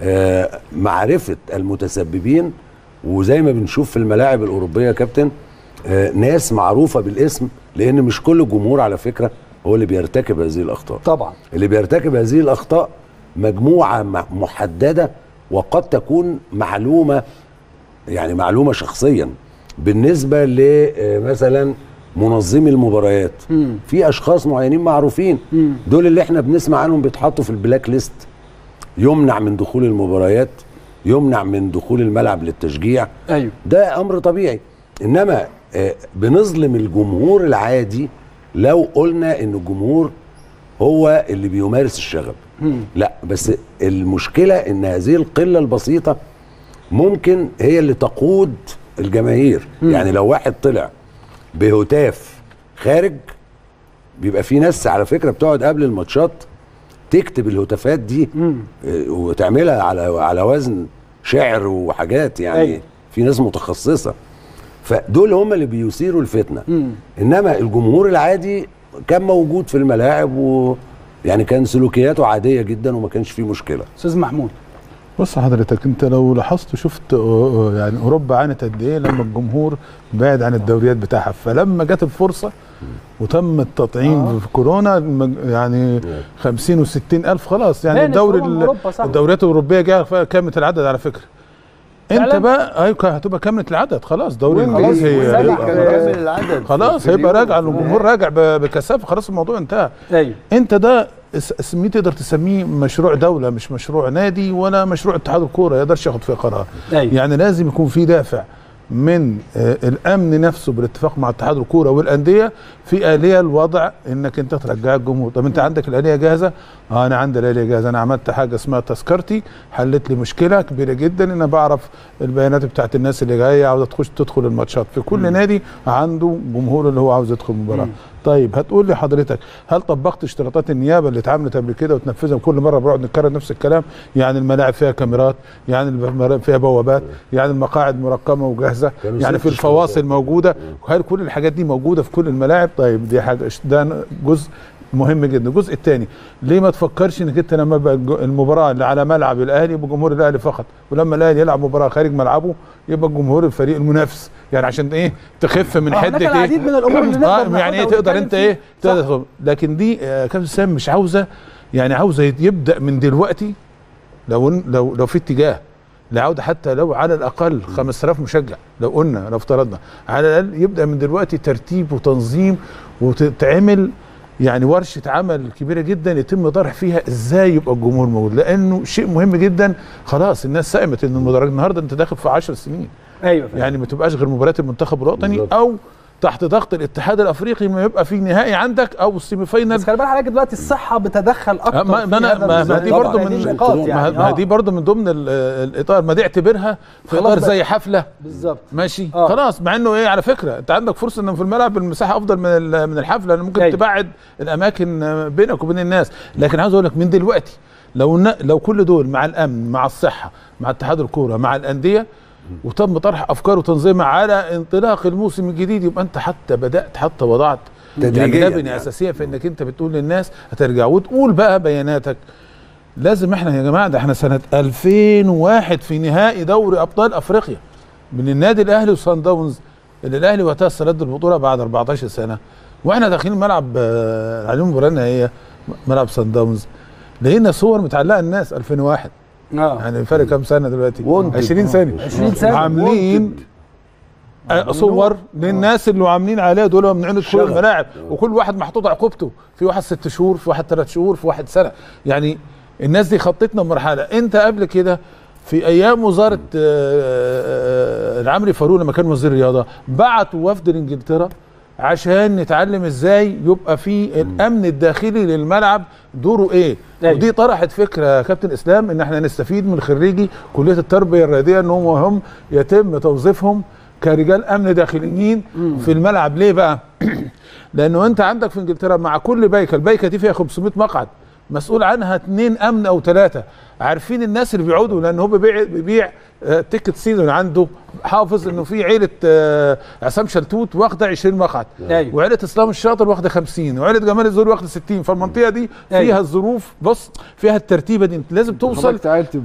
[SPEAKER 2] معرفه المتسببين، وزي ما بنشوف في الملاعب الاوروبيه يا كابتن ناس معروفه بالاسم، لان مش كل الجمهور على فكره هو اللي بيرتكب هذه الاخطاء.
[SPEAKER 1] طبعا
[SPEAKER 2] اللي بيرتكب هذه الاخطاء مجموعه محدده، وقد تكون معلومه، يعني معلومه شخصيا بالنسبه لمثلا منظمي المباريات. في اشخاص معينين معروفين، دول اللي احنا بنسمع عنهم بيتحطوا في البلاك ليست، يمنع من دخول المباريات، يمنع من دخول الملعب للتشجيع.
[SPEAKER 1] ايوه.
[SPEAKER 2] ده امر طبيعي. انما بنظلم الجمهور العادي لو قلنا ان الجمهور هو اللي بيمارس الشغب. لا، بس المشكله ان هذه القله البسيطه ممكن هي اللي تقود الجماهير. يعني لو واحد طلع بهتاف خارج، بيبقى في ناس على فكره بتقعد قبل الماتشات تكتب الهتافات دي وتعملها على وزن شعر وحاجات، يعني أيوة. في ناس متخصصه، فدول هم اللي بيثيروا الفتنه. انما الجمهور العادي كان موجود في الملاعب، ويعني كان سلوكياته عاديه جدا وما كانش فيه مشكله.
[SPEAKER 1] استاذ محمود،
[SPEAKER 3] بص حضرتك، انت لو لاحظت شفت يعني اوروبا عانت قد ايه لما الجمهور بعد عن الدوريات بتاعها، فلما جت الفرصه وتم التطعيم في كورونا يعني 50 و60 الف خلاص، يعني الدوريات الاوروبيه جايه كامله العدد على فكره. انت بقى ايوه هتبقى كامله العدد خلاص، دوري انجليزي خلاص هيبقى راجع، الجمهور راجع بكثافه، خلاص الموضوع انتهى.
[SPEAKER 1] ايوه.
[SPEAKER 3] انت ده اسميه تقدر تسميه مشروع دوله، مش مشروع نادي ولا مشروع اتحاد الكوره يقدرش ياخد فيه قرار.
[SPEAKER 1] أيوة.
[SPEAKER 3] يعني لازم يكون في دافع من الامن نفسه بالاتفاق مع اتحاد الكوره والانديه في اليه الوضع انك انت ترجع الجمهور. طب انت عندك الاليه جاهزه؟ انا عندي الاليه جاهزه، انا عملت حاجه اسمها تذكرتي، حلت لي مشكله كبيره جدا ان انا بعرف البيانات بتاعت الناس اللي جايه عاوزه تدخل الماتشات. في كل نادي عنده جمهور اللي هو عاوز يدخل المباراه. طيب هتقول لي حضرتك هل طبقت اشتراطات النيابه اللي اتعملت قبل كده وتنفذها؟ كل مره بنقعد نكرر نفس الكلام، يعني الملاعب فيها كاميرات، يعني الملاعب فيها بوابات، يعني المقاعد مرقمه وجاهزه، يعني في الفواصل موجوده، هل كل الحاجات دي موجوده في كل الملاعب؟ طيب دي حاجه، ده جزء مهم جدا. الجزء الثاني، ليه ما تفكرش انك انت لما يبقى المباراه اللي على ملعب الاهلي بجمهور الاهلي فقط، ولما الاهلي يلعب مباراه خارج ملعبه يبقى جمهور الفريق المنافس، يعني عشان ايه؟ تخف من حده ايه؟
[SPEAKER 1] العديد من الامور اللي نقدر
[SPEAKER 3] يعني ايه تقدر انت ايه تقدر. لكن دي كابتن سام مش عاوزه، يعني عاوزه يبدا من دلوقتي، لو في اتجاه لعوده حتى لو على الاقل 5000 مشجع، لو قلنا لو افترضنا على الاقل يبدا من دلوقتي ترتيب وتنظيم، وتتعمل يعني ورشه عمل كبيره جدا يتم طرح فيها ازاي يبقى الجمهور موجود، لانه شيء مهم جدا. خلاص الناس سئمت ان المدرج النهارده انت داخل في 10 سنين.
[SPEAKER 1] ايوه فعلا.
[SPEAKER 3] يعني ما تبقاش غير مباريات المنتخب الوطني او تحت ضغط الاتحاد الافريقي ما يبقى في نهائي عندك او السيمي فاينل.
[SPEAKER 1] بس خلي بالك حضرتك دلوقتي الصحه بتدخل اكتر.
[SPEAKER 3] ما دي برضه من ما دي برضه من ضمن الاطار، ما دي اعتبرها في اطار زي حفله
[SPEAKER 1] بالظبط
[SPEAKER 3] ماشي. خلاص، مع انه ايه على فكره انت عندك فرصه ان في الملعب المساحه افضل من الحفله، لان ممكن تبعد الاماكن بينك وبين الناس. لكن عاوز اقول لك من دلوقتي لو كل دول مع الامن مع الصحه مع اتحاد الكوره مع الانديه وتم طرح افكار وتنظيمها على انطلاق الموسم الجديد، يبقى انت حتى بدات حتى وضعت يعني لبنه اساسيه في انك انت بتقول للناس هترجع وتقول بقى بياناتك. لازم احنا يا جماعه، ده احنا سنه 2001 في نهائي دوري ابطال افريقيا من النادي الاهلي وصن داونز، اللي الاهلي وقتها استرد البطوله بعد 14 سنه، واحنا داخلين ملعب عليهم المباراه النهائيه ملعب صن داونز، لقينا صور متعلقه الناس 2001. يعني فرق كام سنه دلوقتي؟ 20 سنه.
[SPEAKER 1] 20 سنه
[SPEAKER 3] عاملين صور للناس اللي عاملين عليها دول ممنوعين يدخلوا الملاعب، وكل واحد محطوط عقوبته، في واحد 6 شهور، في واحد 3 شهور، في واحد سنه. يعني الناس دي خطتنا بمرحله. انت قبل كده في ايام وزاره العمري فاروق لما كان وزير الرياضه بعتوا وفد لانجلترا عشان نتعلم ازاي يبقى في الامن الداخلي للملعب دوره ايه. ودي طرحت فكره يا كابتن اسلام ان احنا نستفيد من خريجي كليه التربيه الرياضيه ان هم يتم توظيفهم كرجال امن داخليين في الملعب. ليه بقى؟ لانه انت عندك في انجلترا مع كل البيكه دي فيها 500 مقعد، مسؤول عنها 2 امن او 3 عارفين الناس اللي بيقعدوا، لان هو بيبيع تيكت سيزون. عنده حافظ انه في عيله عصام شلتوت واخده 20 مقعد، وعيله اسلام الشاطر واخده 50، وعيله جمال الزهري واخده 60. فالمنطقه دي فيها الظروف، بص فيها الترتيبه دي، انت لازم توصل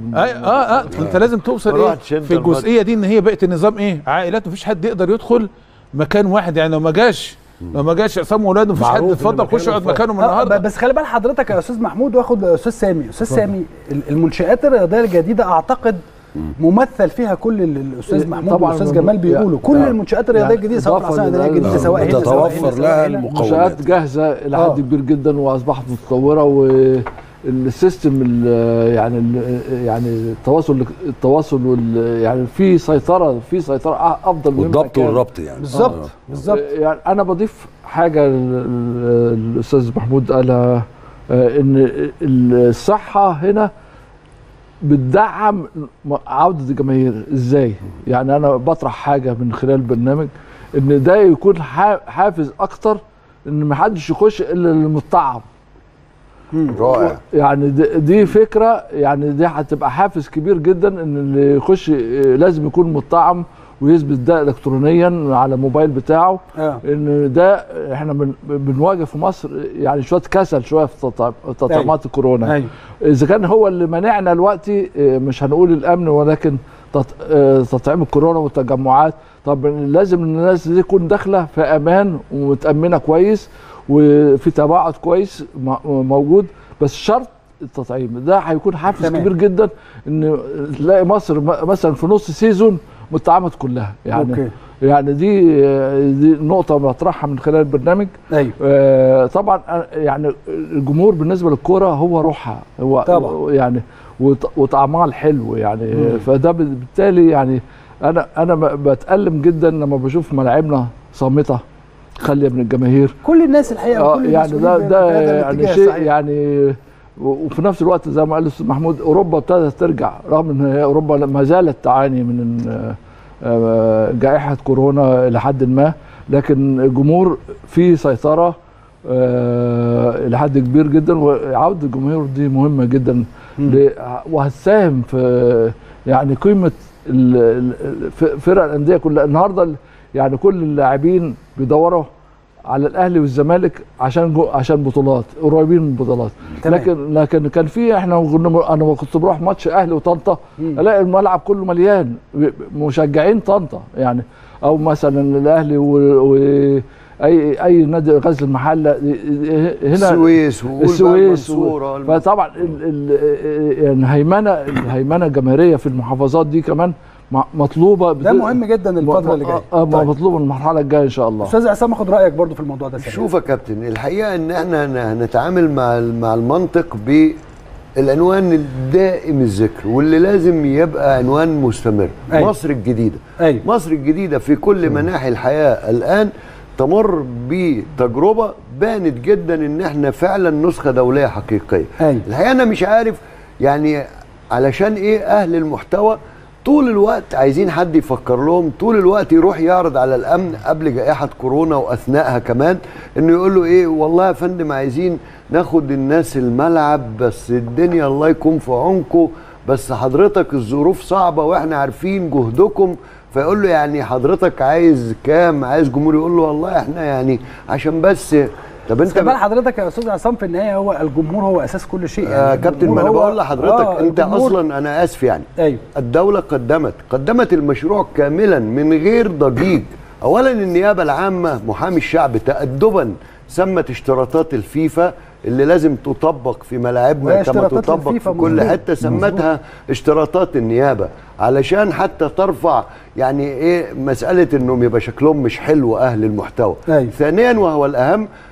[SPEAKER 3] انت لازم توصل ايه في الجزئيه دي، ان هي بقت النظام ايه عائلات، مفيش حد يقدر يدخل مكان واحد. يعني لو ما جاش عصام واولاده مفيش حد اتفضل خش اقعد مكانه من النهارده.
[SPEAKER 1] بس خلي بال حضرتك يا استاذ محمود، واخد استاذ سامي. استاذ سامي، المنشآت الرياضيه الجديده اعتقد ممثل فيها كل الاستاذ محمود والاستاذ جمال بيقولوا كل المنشآت الرياضيه الجديده سواء في العاصمه الاداريه الجديده سواء هنا
[SPEAKER 2] تتوفر لها المقومات،
[SPEAKER 4] منشآت جاهزه الى حد كبير جدا واصبحت متطوره، والسيستم يعني التواصل يعني في سيطره افضل من
[SPEAKER 2] والضبط والربط يعني
[SPEAKER 1] بالظبط.
[SPEAKER 4] يعني انا بضيف حاجه الاستاذ محمود قالها، ان الصحه هنا بتدعم عوده الجماهير ازاي. يعني انا بطرح حاجه من خلال البرنامج ان ده يكون حافز اكتر، ان ما حدش يخش الا المطعم.
[SPEAKER 5] رائع.
[SPEAKER 4] يعني دي فكره، يعني دي هتبقى حافز كبير جدا ان اللي يخش لازم يكون مطعم ويثبت ده الكترونيا على الموبايل بتاعه. ان ده احنا بنواجه في مصر يعني شويه كسل شويه في تطعيمات الكورونا. اذا كان هو اللي منعنا دلوقتي، مش هنقول الامن ولكن تطعيم الكورونا والتجمعات. طب لازم الناس دي تكون داخله في امان ومتامنه كويس وفي تباعد كويس موجود، بس شرط التطعيم ده هيكون حافز كبير جدا ان تلاقي مصر مثلا في نص سيزون متطعمت كلها. يعني يعني دي نقطه بطرحها من خلال البرنامج. طبعا يعني الجمهور بالنسبه للكوره هو روحها، هو طبعا يعني وطعمها الحلو يعني. فده بالتالي يعني انا بتألم جدا لما بشوف ملاعبنا صامته خاليه من الجماهير.
[SPEAKER 1] كل الناس الحقيقه كل
[SPEAKER 4] يعني ده يعني شيء صحيح. يعني وفي نفس الوقت زي ما قال الاستاذ محمود، اوروبا ابتدت ترجع رغم ان اوروبا ما زالت تعاني من جائحه كورونا الى حد ما، لكن الجمهور فيه سيطره الى حد كبير جدا، وعوده الجمهور دي مهمه جدا وهتساهم في يعني قيمه فرق الانديه كلها. النهارده يعني كل اللاعبين بيدوروا على الاهلي والزمالك عشان بطولات، قريبين من البطولات. لكن كان في انا كنت بروح ماتش اهلي وطنطا الاقي الملعب كله مليان مشجعين طنطا يعني، او مثلا الاهلي اي نادي غزل المحله هنا السويس فطبعا يعني هيمنه جماهيريه في المحافظات دي كمان مطلوبه.
[SPEAKER 1] ده مهم جدا الفتره اللي جايه.
[SPEAKER 4] مطلوبه المرحله الجايه ان شاء الله.
[SPEAKER 1] استاذ عصام اخد رايك برضو في الموضوع ده.
[SPEAKER 5] شوف يا كابتن، الحقيقه ان احنا هنتعامل مع المنطق بالعنوان الدائم الذكر واللي لازم يبقى عنوان مستمر. مصر الجديده. مصر الجديده في كل مناحي الحياه الان تمر بتجربه بانت جدا ان احنا فعلا نسخه دوليه حقيقيه. الحقيقه انا مش عارف يعني علشان ايه اهل المحتوى طول الوقت عايزين حد يفكر لهم، طول الوقت يروح يعرض على الامن قبل جائحه كورونا واثناءها كمان، انه يقول له ايه والله يا فندم عايزين ناخد الناس الملعب بس الدنيا الله يكون في عونكم، بس حضرتك الظروف صعبه واحنا عارفين جهدكم. فيقول له يعني حضرتك عايز كام؟ عايز جمهور؟ يقول له والله احنا يعني عشان بس. طب انت
[SPEAKER 1] بقى حضرتك يا استاذ عصام في النهايه هو الجمهور هو اساس كل شيء يعني.
[SPEAKER 5] كابتن ما انا بقول لحضرتك انت اصلا انا اسف يعني. الدوله قدمت المشروع كاملا من غير ضجيج. اولا النيابه العامه محامي الشعب تأدبا سمت اشتراطات الفيفا اللي لازم تطبق في ملاعبنا كما تطبق في كل حته، سمتها اشتراطات النيابه علشان حتى ترفع يعني ايه مساله انهم يبقى شكلهم مش حلو اهل المحتوى. ثانيا وهو الاهم،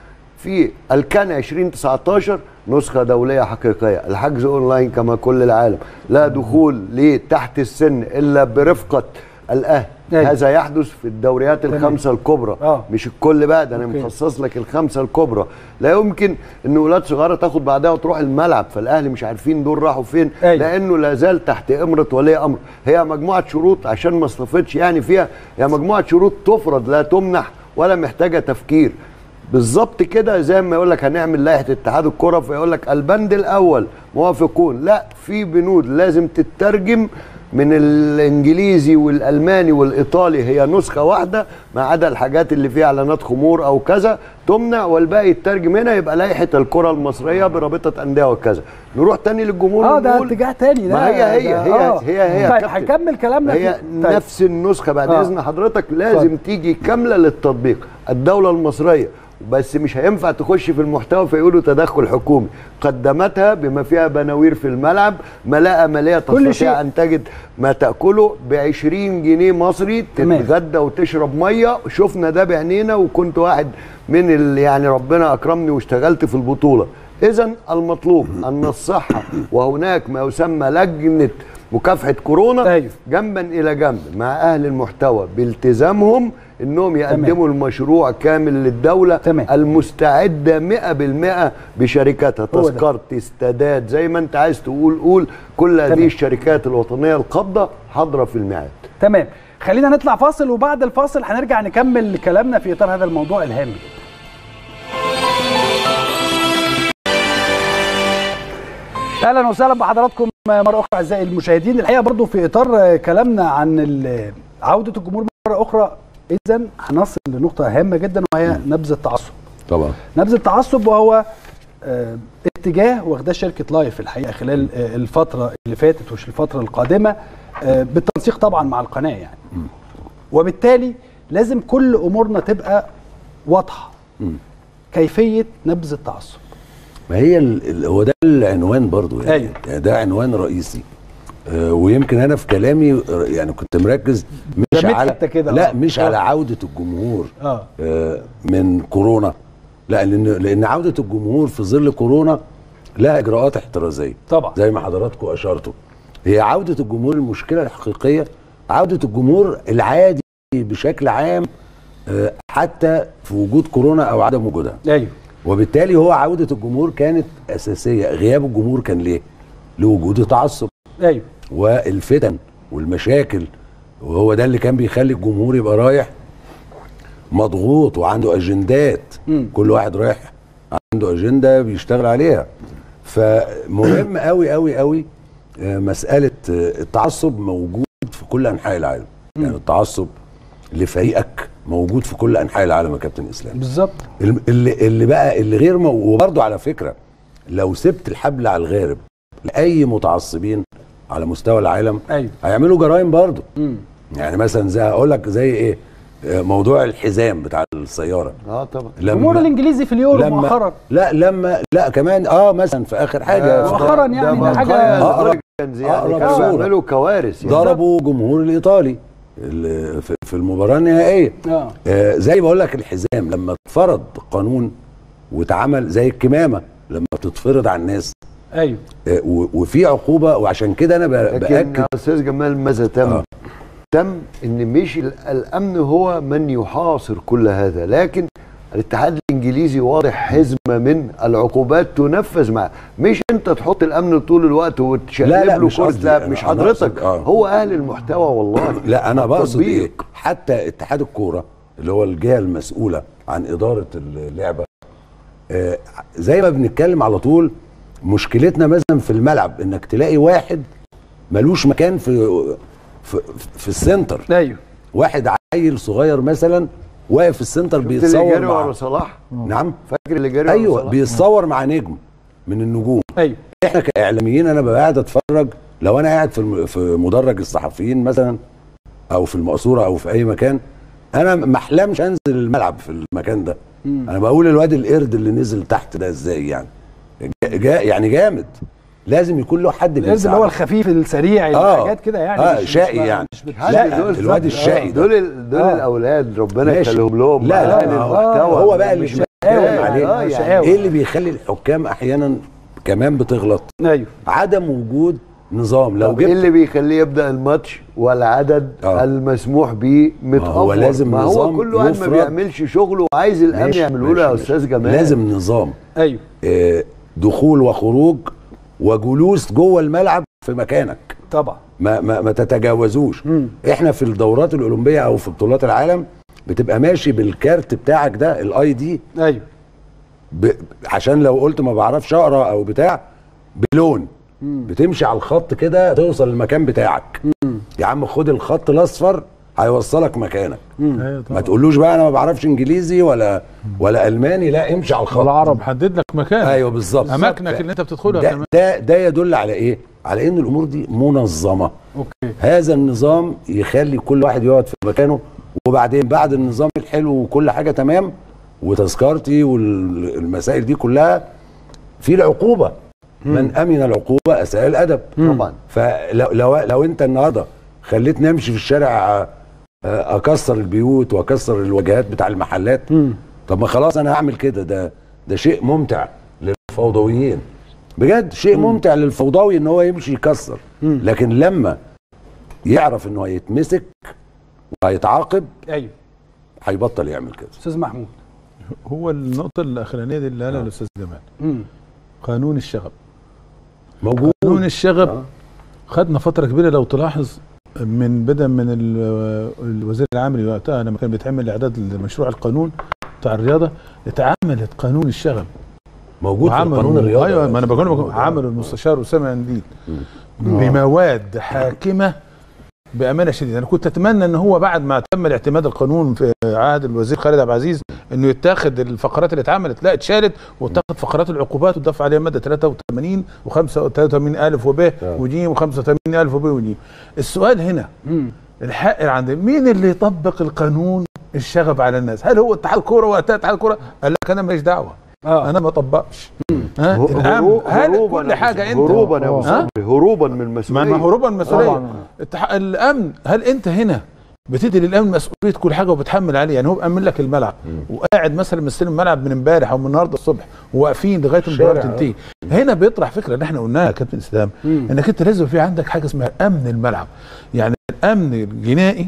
[SPEAKER 5] في الكان 2019 نسخه دوليه حقيقيه، الحجز اونلاين كما كل العالم، لا دخول لتحت السن الا برفقه الاهل. هذا يحدث في الدوريات الخمسه الكبرى، مش الكل بقى، ده انا مخصص لك الخمسه الكبرى. لا يمكن ان اولاد صغيره تاخد بعدها وتروح الملعب، فالاهل مش عارفين دول راحوا فين، لانه لا زال تحت امره ولي امر. هي مجموعه شروط عشان ما اصطفتش يعني فيها، هي مجموعه شروط تفرض لا تمنح ولا محتاجه تفكير. بالظبط كده زي ما يقول لك هنعمل لائحه اتحاد الكره، فيقول لك البند الاول موافقون، لا، في بنود لازم تترجم من الانجليزي والالماني والايطالي، هي نسخه واحده ما عدا الحاجات اللي فيها اعلانات خمور او كذا تمنع، والباقي يترجم هنا، يبقى لائحه الكره المصريه برابطه انديه وكذا. نروح تاني للجمهور.
[SPEAKER 1] ده اتجاه تاني ده.
[SPEAKER 5] ما هي
[SPEAKER 1] طيب هنكمل كلامنا
[SPEAKER 5] هي نفس النسخه بعد اذن حضرتك، لازم تيجي كامله للتطبيق. الدوله المصريه بس مش هينفع تخش في المحتوى فيقولوا تدخل حكومي، قدمتها بما فيها بناوير في الملعب، ملاءة مالية تستطيع أن تجد ما تأكله ب20 جنيه مصري، تتغدى وتشرب مية. شفنا ده بعينينا، وكنت واحد من اللي يعني ربنا أكرمني واشتغلت في البطولة. إذا المطلوب أن الصحة وهناك ما يسمى لجنة مكافحة كورونا جنبا إلى جنب مع أهل المحتوى بالتزامهم انهم يقدموا المشروع كامل للدولة المستعدة 100% بشركاتها، تذكرة، استادات، زي ما انت عايز تقول قول، كل هذه الشركات الوطنية القابضة حاضرة في الميعاد.
[SPEAKER 1] تمام، خلينا نطلع فاصل، وبعد الفاصل هنرجع نكمل كلامنا في اطار هذا الموضوع الهام جدا. اهلا وسهلا بحضراتكم مرة اخرى اعزائي المشاهدين. الحقيقة برضو في اطار كلامنا عن عودة الجمهور مرة اخرى، إذا هنصل لنقطة هامة جدا، وهي نبذ التعصب.
[SPEAKER 2] طبعا
[SPEAKER 1] نبذ التعصب، وهو اتجاه واخداه شركة لايف الحقيقة خلال الفترة اللي فاتت ومش الفترة القادمة، بالتنسيق طبعا مع القناة يعني. وبالتالي لازم كل أمورنا تبقى واضحة. كيفية نبذ التعصب.
[SPEAKER 2] ما هي هو ده العنوان برضو يعني. يعني ده عنوان رئيسي. ويمكن انا في كلامي يعني كنت مركز مش على لا مش على عوده الجمهور من كورونا، لا، لان عوده الجمهور في ظل كورونا لها اجراءات احترازيه
[SPEAKER 1] طبعا
[SPEAKER 2] زي ما حضراتكم اشرتوا. هي عوده الجمهور، المشكله الحقيقيه عوده الجمهور العادي بشكل عام حتى في وجود كورونا او عدم وجودها. وبالتالي هو عوده الجمهور كانت اساسيه. غياب الجمهور كان ليه؟ لوجود التعصب والفتن والمشاكل، وهو ده اللي كان بيخلي الجمهور يبقى رايح مضغوط وعنده اجندات. كل واحد رايح عنده اجنده بيشتغل عليها. فمهم قوي قوي قوي مساله التعصب موجود في كل انحاء العالم. يعني التعصب لفريقك موجود في كل انحاء العالم يا كابتن اسلام.
[SPEAKER 1] بالظبط.
[SPEAKER 2] اللي غير وبرضه على فكره لو سبت الحبل على الغارب لاي متعصبين على مستوى العالم هيعملوا جرائم برضه. يعني مثلا زي اقول لك زي ايه، موضوع الحزام بتاع السياره.
[SPEAKER 5] طبعا
[SPEAKER 1] الجمهور الانجليزي في اليورو مؤخرا،
[SPEAKER 2] لا كمان مثلا في اخر حاجه
[SPEAKER 1] مؤخرا يعني ده حاجه
[SPEAKER 5] كانوا بيعملوا كوارث يعني.
[SPEAKER 2] ضربوا جمهور الايطالي في المباراه النهائيه. زي بقول لك الحزام لما اتفرض قانون واتعمل زي الكمامه لما بتتفرض على الناس وفي عقوبه. وعشان كده انا باكد.
[SPEAKER 5] لكن يا استاذ جمال ماذا تم؟ تم ان مش الامن هو من يحاصر كل هذا، لكن الاتحاد الانجليزي واضح حزمه من العقوبات تنفذ معه. مش انت تحط الامن طول الوقت وتشقلب له كورس. لا مش حضرتك، هو اهل المحتوى والله.
[SPEAKER 2] لا انا بقصد ايه، حتى اتحاد الكوره اللي هو الجهه المسؤوله عن اداره اللعبه، زي ما بنتكلم على طول، مشكلتنا مثلا في الملعب انك تلاقي واحد ملوش مكان في السنتر. واحد عيل صغير مثلا واقف في السنتر بيتصور
[SPEAKER 5] مع ورا صلاح.
[SPEAKER 2] نعم
[SPEAKER 5] فاكر اللي جري ورا صلاح؟
[SPEAKER 2] بيتصور مع نجم من النجوم. احنا كاعلاميين انا ببقى قاعد اتفرج، لو انا قاعد في مدرج الصحفيين مثلا او في المقصوره او في اي مكان، انا ما احلمش انزل الملعب في المكان ده. انا بقول الواد القرد اللي نزل تحت ده ازاي يعني؟ يعني جامد. لازم يكون له حد بيساعده.
[SPEAKER 1] القرد اللي هو الخفيف السريع الحاجات كده يعني.
[SPEAKER 2] شقي يعني. لا الواد الشقي
[SPEAKER 5] دول الاولاد ربنا يخليهم لهم.
[SPEAKER 2] لا المحتوى
[SPEAKER 5] هو بقى اللي مش
[SPEAKER 2] ايه اللي بيخلي الحكام احيانا كمان بتغلط؟
[SPEAKER 1] ايوه،
[SPEAKER 2] عدم وجود نظام. لو جبت
[SPEAKER 5] ايه اللي بيخليه يبدا الماتش والعدد المسموح به متأخر؟
[SPEAKER 2] هو لازم
[SPEAKER 5] ما
[SPEAKER 2] نظام
[SPEAKER 5] هو كل واحد ما بيعملش شغله وعايز الامن يعمله له يا استاذ جمال.
[SPEAKER 2] لازم نظام.
[SPEAKER 1] ايوه،
[SPEAKER 2] دخول وخروج وجلوس جوه الملعب في مكانك
[SPEAKER 1] طبعا،
[SPEAKER 2] ما تتجاوزوش. احنا في الدورات الاولمبيه او في بطولات العالم بتبقى ماشي بالكارت بتاعك ده الاي دي.
[SPEAKER 1] ايوه،
[SPEAKER 2] عشان لو قلت ما بعرفش اقرا او بتاع بلون بتمشي على الخط كده توصل للمكان بتاعك. يا عم خد الخط الاصفر هيوصلك مكانك. ما تقولوش بقى انا ما بعرفش انجليزي ولا الماني، لا امشي على الخط.
[SPEAKER 3] العرب حدد لك مكان.
[SPEAKER 2] ايوه بالظبط،
[SPEAKER 3] اماكنك اللي انت بتدخلها كمان.
[SPEAKER 2] ده يدل على ايه؟ على ان الامور دي منظمه.
[SPEAKER 1] اوكي،
[SPEAKER 2] هذا النظام يخلي كل واحد يقعد في مكانه، وبعدين بعد النظام الحلو وكل حاجه تمام وتذكرتي والمسائل دي كلها في العقوبه. من امن العقوبه اساء الادب.
[SPEAKER 5] طبعا.
[SPEAKER 2] فلو انت النهارده خليتني امشي في الشارع اكسر البيوت واكسر الواجهات بتاع المحلات، طب ما خلاص انا هعمل كده. ده شيء ممتع للفوضويين بجد، شيء ممتع للفوضوي ان هو يمشي يكسر. لكن لما يعرف انه هيتمسك وهيتعاقب،
[SPEAKER 1] ايوه،
[SPEAKER 2] هيبطل يعمل كده.
[SPEAKER 1] استاذ محمود،
[SPEAKER 3] هو النقطه الاخرانيه دي اللي قالها الاستاذ جمال، قانون الشغب
[SPEAKER 2] موجود.
[SPEAKER 3] قانون الشغب خدنا فتره كبيره لو تلاحظ، من بدا من الوزير العامري وقتها لما كان بيتعمل اعداد لمشروع القانون بتاع الرياضه، اتعملت قانون الشغب
[SPEAKER 2] موجود في قانون الرياضه.
[SPEAKER 3] ايوه، ما انا بقول عمل المستشار اسامه قنديل بمواد حاكمه بامانه شديده. انا كنت اتمنى ان هو بعد ما تم اعتماد القانون في عهد الوزير خالد عبد العزيز انه يتاخد الفقرات اللي اتعملت، لا اتشالت واتاخد فقرات العقوبات وضاف عليها ماده 83 و83000 وب وج و85000 وب وج. السؤال هنا الحق عند مين اللي يطبق القانون الشغب على الناس؟ هل هو اتحاد الكوره؟ وقتها اتحاد الكوره قال لك انا ماليش دعوه، انا ما اطبقش. هل كل حاجه انت
[SPEAKER 5] هروبا يا ابو صبري، هروبا من المسؤوليه.
[SPEAKER 3] ما هروبا من المسؤوليه. الامن، هل انت هنا بتدي للامن مسؤوليه كل حاجه وبتحمل عليه؟ يعني هو مأمن لك الملعب وقاعد مثلا مستلم الملعب من امبارح او من النهارده الصبح وواقفين لغايه المباراه تنتهي. هنا بيطرح فكره اللي احنا قلناها يا كابتن اسلام، انك انت لازم في عندك حاجه اسمها امن الملعب. يعني الامن الجنائي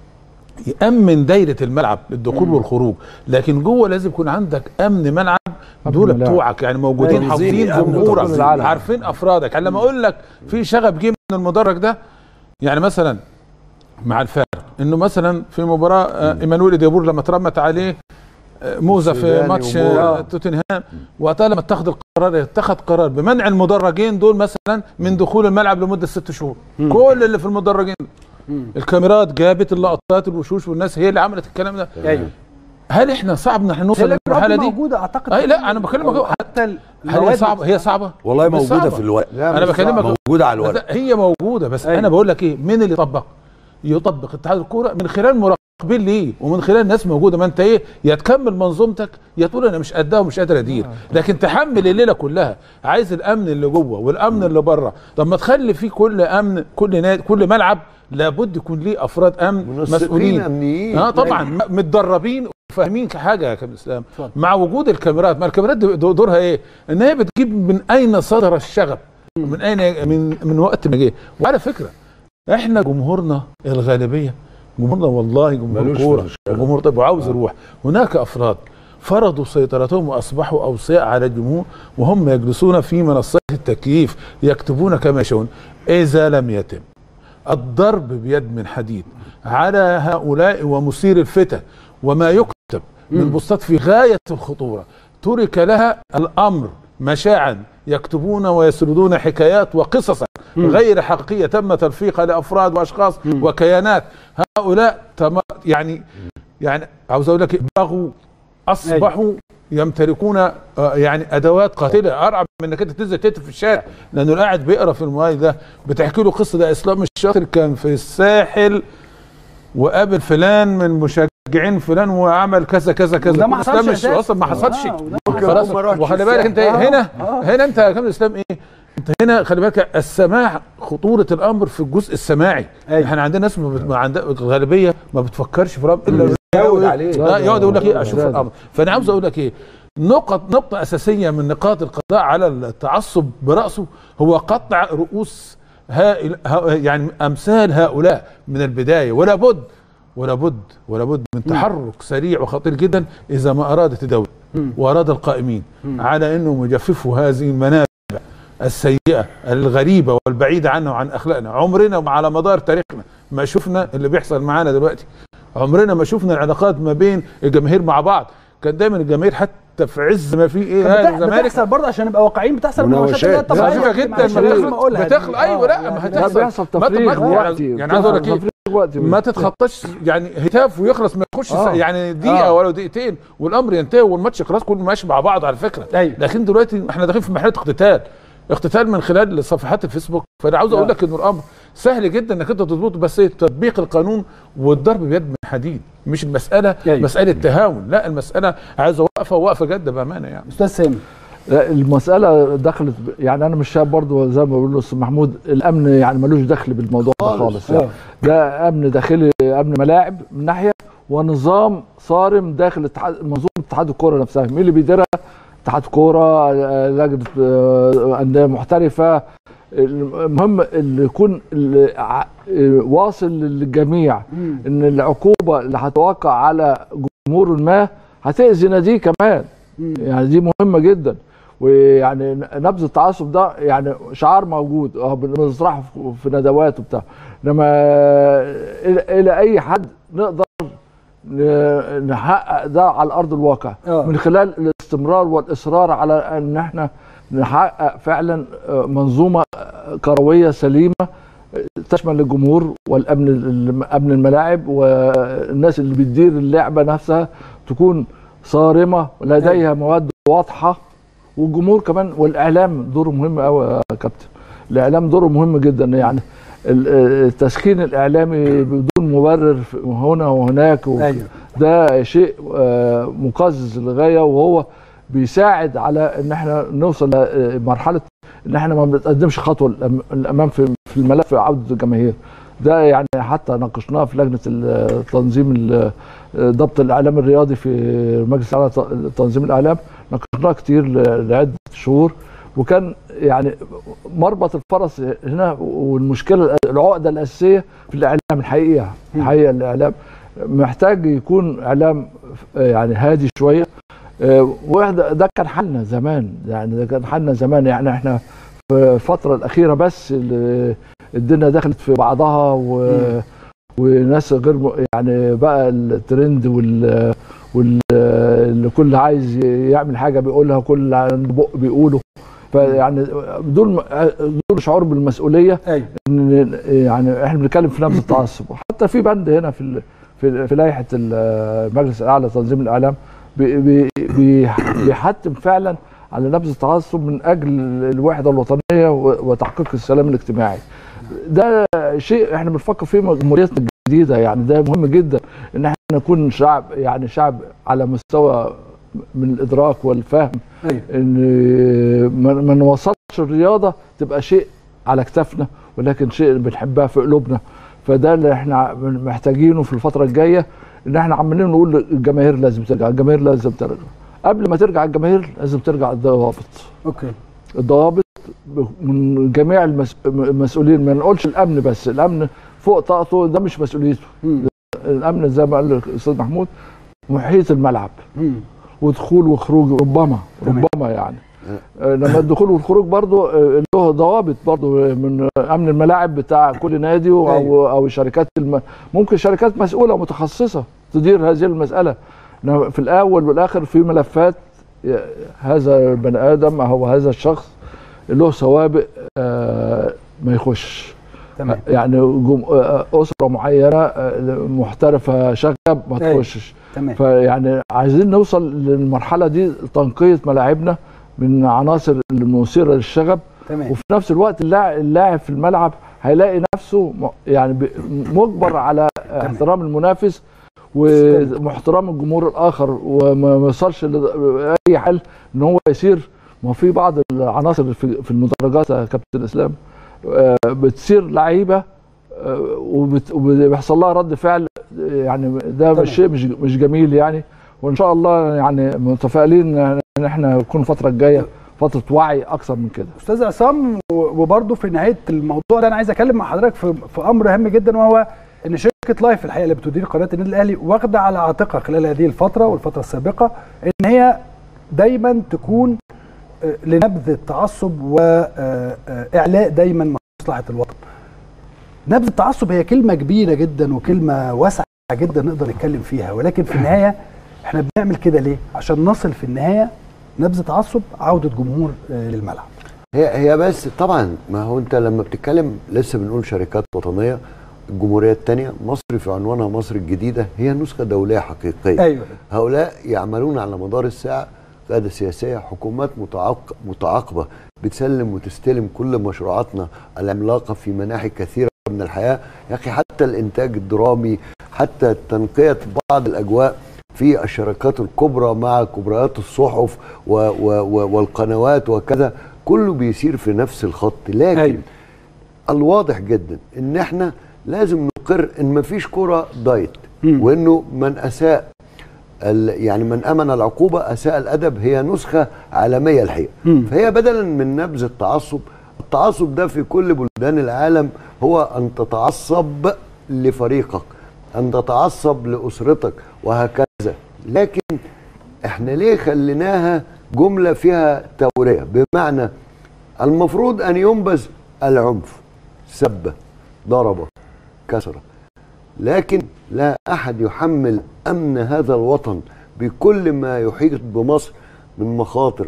[SPEAKER 3] يأمن دايرة الملعب للدخول والخروج، لكن جوه لازم يكون عندك أمن ملعب، دول بتوعك يعني موجودين حافظين جمهورك عارفين أفرادك. يعني لما أقول لك في شغب جه من المدرج ده، يعني مثلا مع الفارق إنه مثلا في مباراة إيمانويل ديابور لما اترمت عليه موزة في ماتش توتنهام، وقتها لما اتخذ قرار بمنع المدرجين دول مثلا من دخول الملعب لمدة 6 شهور. كل اللي في المدرجين الكاميرات جابت اللقطات، الوشوش والناس هي اللي عملت الكلام ده.
[SPEAKER 1] ايوه،
[SPEAKER 3] هل احنا صعب ان احنا نوصل للمرحله دي؟
[SPEAKER 1] موجوده اعتقد.
[SPEAKER 3] لا انا بكلمك
[SPEAKER 1] حتى
[SPEAKER 3] هي صعبه، هي صعبه
[SPEAKER 2] والله موجوده في الورق.
[SPEAKER 3] انا بكلمك
[SPEAKER 2] موجوده على الورق،
[SPEAKER 3] هي موجوده. بس انا بقول لك ايه، مين اللي يطبق اتحاد الكوره من خلال مراقبين ليه ومن خلال ناس موجوده. ما انت ايه، يا تكمل منظومتك يا تقول انا مش قدها ومش قادر ادير، لكن تحمل الليله كلها. عايز الامن اللي جوه والامن اللي بره. طب ما تخلي في كل امن، كل نادي، كل ملعب لابد يكون ليه افراد امن مسؤولين
[SPEAKER 5] امنيين
[SPEAKER 3] طبعا متدربين وفاهمين حاجه يا كابتن اسلام. مع وجود الكاميرات، ما الكاميرات دورها ايه؟ ان هي بتجيب من اين صدر الشغب، من اين من وقت ما جه. وعلى فكره احنا جمهورنا الغالبيه جمهورنا والله جمهور كوره وجمهور طيب وعاوز يروح. هناك افراد فرضوا سيطرتهم واصبحوا اوصياء على الجمهور، وهم يجلسون في منصات التكييف يكتبون كما يشاءون. اذا لم يتم الضرب بيد من حديد على هؤلاء ومثير الفتن وما يكتب من بوستات في غاية الخطورة، ترك لها الأمر مشاعا يكتبون ويسردون حكايات وقصصا غير حقيقية تم تلفيقها لأفراد وأشخاص وكيانات. هؤلاء يعني عاوز أقول لك بغوا، أصبحوا يمتلكون يعني ادوات قاتله ارعب من انك انت تنزل تكتب في الشارع، لانه قاعد بيقرا في الموبايل ده بتحكي له قصه. ده اسلام الشاطر كان في الساحل وقابل فلان من مشجعين فلان وعمل كذا كذا كذا.
[SPEAKER 1] ده ما حصلش
[SPEAKER 3] اصلا، ما حصلش. خلاص وخلي بالك انت هنا انت يا كابتن اسلام ايه، انت هنا خلي بالك السماع، خطوره الامر في الجزء السماعي. احنا عندنا ناس الغالبيه ما بتفكرش في رب الا
[SPEAKER 2] يقعد عليه.
[SPEAKER 3] لا يقعد يقول لك ايه اشوف الامر. فانا عاوز اقول لك ايه، نقطه اساسيه من نقاط القضاء على التعصب براسه هو قطع رؤوس يعني امثال هؤلاء من البدايه. ولا بد من تحرك سريع وخطير جدا اذا ما ارادت الدوله واراد القائمين على انهم يجففوا هذه المنابع السيئه الغريبه والبعيده عنا وعن اخلاقنا. عمرنا على مدار تاريخنا ما شفنا اللي بيحصل معانا دلوقتي، عمرنا ما شفنا العلاقات ما بين الجماهير مع بعض. كان دايما الجماهير حتى في عز ما في ايه
[SPEAKER 1] بتحصل برضه، عشان نبقى واقعيين، بتحصل مناوشات
[SPEAKER 3] خفيفه جدا بتخلق. ايوه لا ما هتحصل،
[SPEAKER 4] بيحصل تفريغ وقتي.
[SPEAKER 3] يعني عايز اقول لك ايه، ما تتخطاش يعني هتاف ويخلص ما يخش يعني دقيقه ولا دقيقتين والامر ينتهي والماتش خلاص كله ماشي مع بعض على فكره. لكن دلوقتي احنا داخلين في مرحله اقتتال من خلال صفحات الفيسبوك. فانا عاوز اقول لك ان الامر سهل جدا انك انت تضبطه، بس تطبيق القانون والضرب بيد من حديد. مش المساله مساله تهاون، لا المساله عايزه وقفه جاده بامانه. يعني
[SPEAKER 1] استاذ سامي،
[SPEAKER 4] المساله دخلت يعني انا مش شايف برضه زي ما بيقول الاستاذ محمود الامن يعني ملوش دخل بالموضوع ده خالص. يعني ده امن داخلي، امن ملاعب من ناحيه، ونظام صارم داخل منظومه اتحاد الكوره نفسها. مين اللي بيديرها؟ اتحاد كوره، لجنه انديه محترفه. المهم اللي يكون واصل للجميع ان العقوبه اللي هتوقع على جمهور ما هتأذي ناديه كمان. يعني دي مهمه جدا. ويعني نبذ التعصب ده يعني شعار موجود بنطرحه في ندوات وبتاع، انما الى اي حد نقدر نحقق ده على ارض الواقع من خلال الاستمرار والاصرار على ان احنا نحقق فعلا منظومه كرويه سليمه تشمل الجمهور والامن، امن الملاعب، والناس اللي بتدير اللعبه نفسها تكون صارمه لديها مواد واضحه، والجمهور كمان والاعلام دوره مهم قوي يا كابتن. الاعلام دوره مهم جدا. يعني التسخين الاعلامي بدون مبرر هنا وهناك ده شيء مقزز للغايه، وهو بيساعد على ان احنا نوصل لمرحله ان احنا ما بنتقدمش خطوه الامام في الملف عوده الجماهير. ده يعني حتى ناقشناه في لجنه التنظيم ضبط الاعلام الرياضي في مجلس اعلى تنظيم الاعلام، ناقشناه كتير لعده شهور. وكان يعني مربط الفرس هنا، والمشكله العقده الاساسيه في الاعلام. الحقيقه الاعلام محتاج يكون اعلام يعني هادي شويه. وده كان حالنا زمان، يعني احنا في الفتره الاخيره بس الدنيا دخلت في بعضها وناس غير يعني بقى الترند واللي كل عايز يعمل حاجه بيقولها، كل عنده بق بيقوله. فيعني بدون شعور بالمسؤوليه. ان يعني احنا بنتكلم في نبذ التعصب. وحتى في بند هنا في لائحه المجلس الاعلى لتنظيم الاعلام بيحتم فعلا على نبذ التعصب من اجل الوحده الوطنيه وتحقيق السلام الاجتماعي. ده شيء احنا بنفكر فيه جمهوريتنا الجديده. يعني ده مهم جدا ان احنا نكون شعب على مستوى من الادراك والفهم. ان ما نوصلش الرياضه تبقى شيء على كتافنا، ولكن شيء بنحبها في قلوبنا. فده اللي احنا محتاجينه في الفتره الجايه، ان احنا عمالين نقول الجماهير لازم ترجع، الجماهير لازم ترجع. قبل ما ترجع الجماهير لازم ترجع الضوابط. الضوابط من جميع المسؤولين. ما نقولش الامن بس، الامن فوق طاقته، ده مش مسؤوليته. الامن زي ما قال الاستاذ محمود محيط الملعب ودخول وخروج ربما يعني. لما الدخول والخروج برضو له ضوابط برضو من امن الملاعب بتاع كل نادي او شركات ممكن شركات مسؤوله ومتخصصه تدير هذه المساله. في الاول والاخر في ملفات هذا البني ادم او هذا الشخص له سوابق ما يخش. يعني اسره معينه محترفه شغب ما تخشش. فيعني عايزين نوصل للمرحله دي، تنقيه ملاعبنا من عناصر المثيره للشغب. وفي نفس الوقت اللاعب في الملعب هيلاقي نفسه يعني مجبر على احترام المنافس واحترام الجمهور الاخر، وما يوصلش لاي حل ان هو يسير. ما في بعض العناصر في المدرجات يا كابتن اسلام بتصير لعيبه وبيحصل لها رد فعل يعني ده شيء مش جميل يعني. وان شاء الله يعني متفائلين ان احنا نكون الفتره الجايه فتره وعي اكثر من كده.
[SPEAKER 1] استاذ عصام، وبرده في نهايه الموضوع ده انا عايز اتكلم مع حضرتك في امر هام جدا، وهو ان شركه لايف الحقيقه اللي بتدير قناه النادي الاهلي واخده على عاتقها خلال هذه الفتره والفتره السابقه ان هي دايما تكون لنبذ التعصب واعلاء دايما مصلحه الوطن. نبذ التعصب هي كلمه كبيره جدا وكلمه واسعه جدا نقدر نتكلم فيها، ولكن في النهايه احنا بنعمل كده ليه؟ عشان نصل في النهايه نبذ تعصب، عوده جمهور للملعب.
[SPEAKER 5] هي بس طبعا، ما هو انت لما بتتكلم لسه بنقول شركات وطنيه، الجمهوريه الثانيه، مصر في عنوانها مصر الجديده هي نسخه دوليه حقيقيه.
[SPEAKER 1] ايوه.
[SPEAKER 5] هؤلاء يعملون على مدار الساعه، قياده سياسيه، حكومات متعاقبه بتسلم وتستلم كل مشروعاتنا العملاقه في مناحي كثيره من الحياه. يا اخي حتى الانتاج الدرامي، حتى تنقيه بعض الاجواء في الشركات الكبرى مع كبريات الصحف والقنوات وكذا، كله بيسير في نفس الخط. لكن أيوة. الواضح جدا ان احنا لازم نقر ان مفيش كرة دايت، وانه من اساء يعني من امن العقوبة اساء الادب، هي نسخة عالمية الحقيقة. فهي بدلا من نبذ التعصب ده في كل بلدان العالم هو ان تتعصب لفريقك، ان تتعصب لاسرتك وهكذا. لكن احنا ليه خليناها جملة فيها تورية؟ بمعنى المفروض ان ينبذ العنف، سب، ضرب، كسر، لكن لا احد يحمل امن هذا الوطن بكل ما يحيط بمصر من مخاطر.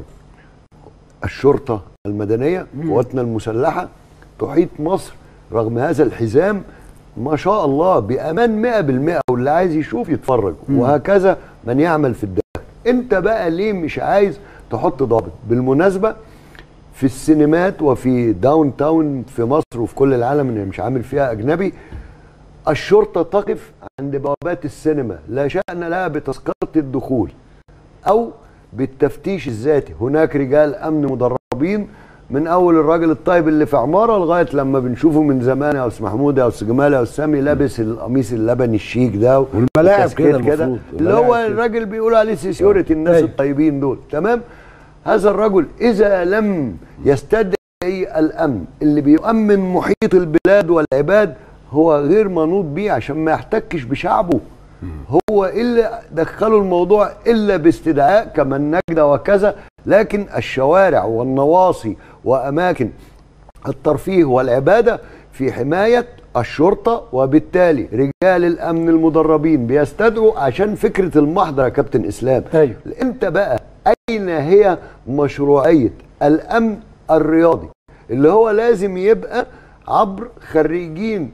[SPEAKER 5] الشرطة المدنية، قواتنا المسلحة تحيط مصر رغم هذا الحزام ما شاء الله بأمان 100%، واللي عايز يشوف يتفرج، وهكذا من يعمل في الداخل. انت بقى ليه مش عايز تحط ضابط؟ بالمناسبة في السينمات وفي داون تاون في مصر وفي كل العالم اللي مش عامل فيها أجنبي، الشرطة تقف عند بوابات السينما، لا شأن لها بتذكرة الدخول أو بالتفتيش الذاتي. هناك رجال أمن مدربين، من اول الراجل الطيب اللي في عماره لغايه لما بنشوفه من زمان يا استاذ محمود يا استاذ جمال يا استاذ سامي لابس القميص اللبني الشيك ده
[SPEAKER 2] والملاعب كده المفروض
[SPEAKER 5] اللي هو الراجل بيقول عليه سيسيورتي، الناس الطيبين دول. تمام. هذا الرجل اذا لم يستدعي الامن اللي بيؤمن محيط البلاد والعباد هو غير منوط بيه عشان ما يحتكش بشعبه. هو إلا دخلوا الموضوع إلا باستدعاء كمن نجدة وكذا، لكن الشوارع والنواصي وأماكن الترفيه والعبادة في حماية الشرطة، وبالتالي رجال الأمن المدربين بيستدعوا عشان فكرة المحضر يا كابتن إسلام.
[SPEAKER 1] أيوه.
[SPEAKER 5] أنت بقى أين هي مشروعية الأمن الرياضي اللي هو لازم يبقى عبر خريجين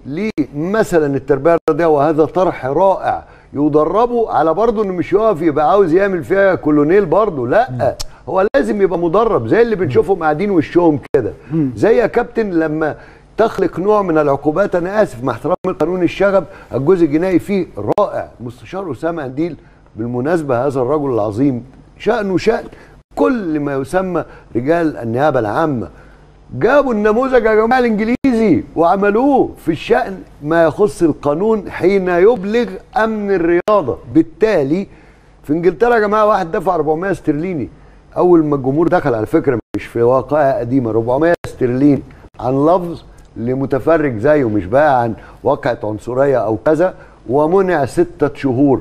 [SPEAKER 5] مثلا التربيه الرياضيه، وهذا طرح رائع، يدربوا على برضه انه مش يقف يبقى عاوز يعمل فيها كولونيل برضه، لا هو لازم يبقى مدرب زي اللي بنشوفهم قاعدين وشهم كده. زي يا كابتن لما تخلق نوع من العقوبات، انا اسف مع احترام قانون الشغب الجزء الجنائي فيه رائع. مستشار اسامه قنديل بالمناسبه هذا الرجل العظيم شأنه شأن كل ما يسمى رجال النيابه العامه. جابوا النموذج يا جماعه الانجليزي وعملوه في الشأن ما يخص القانون حين يبلغ امن الرياضه. بالتالي في انجلترا يا جماعه واحد دفع 400 استرليني اول ما الجمهور دخل، على فكره مش في واقعه قديمه، 400 استرليني عن لفظ لمتفرج زيه، مش بقى عن واقعه عنصريه او كذا، ومنع 6 شهور.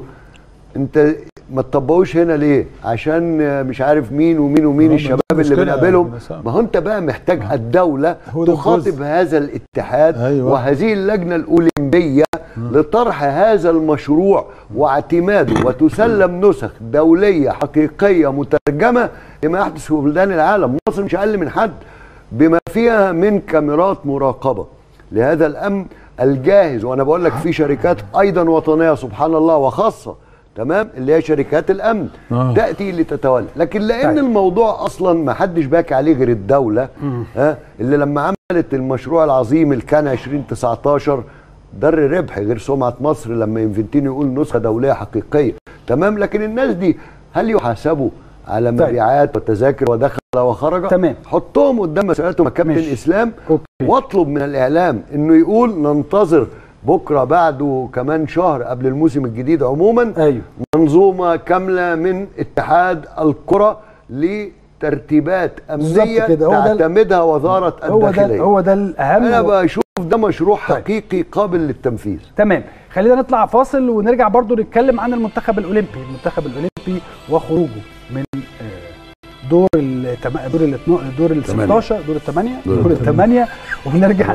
[SPEAKER 5] انت ما تطبقوش هنا ليه؟ عشان مش عارف مين ومين ومين الشباب اللي بنقابلهم. ما هو انت بقى محتاج الدولة تخاطب هذا الاتحاد.
[SPEAKER 3] أيوة.
[SPEAKER 5] وهذه اللجنة الأولمبية لطرح هذا المشروع واعتماده، وتسلم نسخ دولية حقيقية مترجمة لما يحدث في بلدان العالم. مصر مش أقل من حد بما فيها من كاميرات مراقبة لهذا الأمن الجاهز. وأنا بقول لك في شركات أيضا وطنية سبحان الله وخاصة، تمام، اللي هي شركات الامن تاتي لتتولى. لكن لان الموضوع اصلا ما حدش باكي عليه غير الدوله، اللي لما عملت المشروع العظيم الكان 2019 در ربح غير سمعه مصر لما ينفنتينو يقول نسخه دوليه حقيقيه، تمام. لكن الناس دي هل يحاسبوا على مبيعات وتذاكر ودخل وخرج؟
[SPEAKER 1] تمام.
[SPEAKER 5] حطهم قدام مسؤوليتهم يا كابتن اسلام. واطلب من الاعلام انه يقول ننتظر بكره بعده كمان شهر قبل الموسم الجديد عموما.
[SPEAKER 1] ايوه
[SPEAKER 5] منظومه كامله من اتحاد الكره لترتيبات امنيه تعتمدها وزاره الداخليه.
[SPEAKER 1] هو ده الاهم.
[SPEAKER 5] انا بشوف ده مشروع حقيقي قابل للتنفيذ.
[SPEAKER 1] تمام. خلينا نطلع فاصل ونرجع برضو نتكلم عن المنتخب الاولمبي. المنتخب الاولمبي وخروجه من دور ال 16 دور الثمانية ونرجع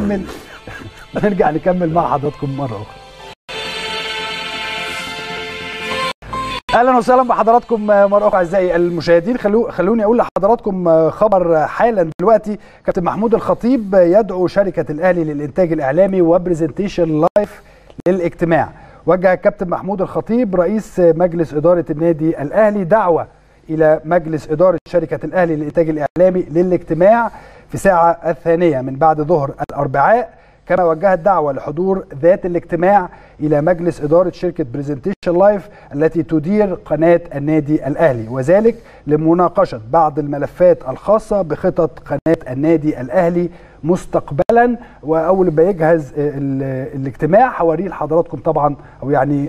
[SPEAKER 1] نكمل مع حضراتكم مره اخرى. اهلا وسهلا بحضراتكم مره اخرى اعزائي المشاهدين. خلوني اقول لحضراتكم خبر حالا دلوقتي. كابتن محمود الخطيب يدعو شركه الاهلي للانتاج الاعلامي وبرزنتيشن لايف للاجتماع. وجه الكابتن محمود الخطيب رئيس مجلس اداره النادي الاهلي دعوه الى مجلس اداره شركه الاهلي للانتاج الاعلامي للاجتماع في الساعه الثانيه من بعد ظهر الاربعاء. كما وجهت دعوة لحضور ذات الاجتماع إلى مجلس إدارة شركة برزنتيشن لايف التي تدير قناة النادي الأهلي، وذلك لمناقشة بعض الملفات الخاصة بخطط قناة النادي الأهلي مستقبلا. وأول ما يجهز الاجتماع هوريه لحضراتكم طبعا، أو يعني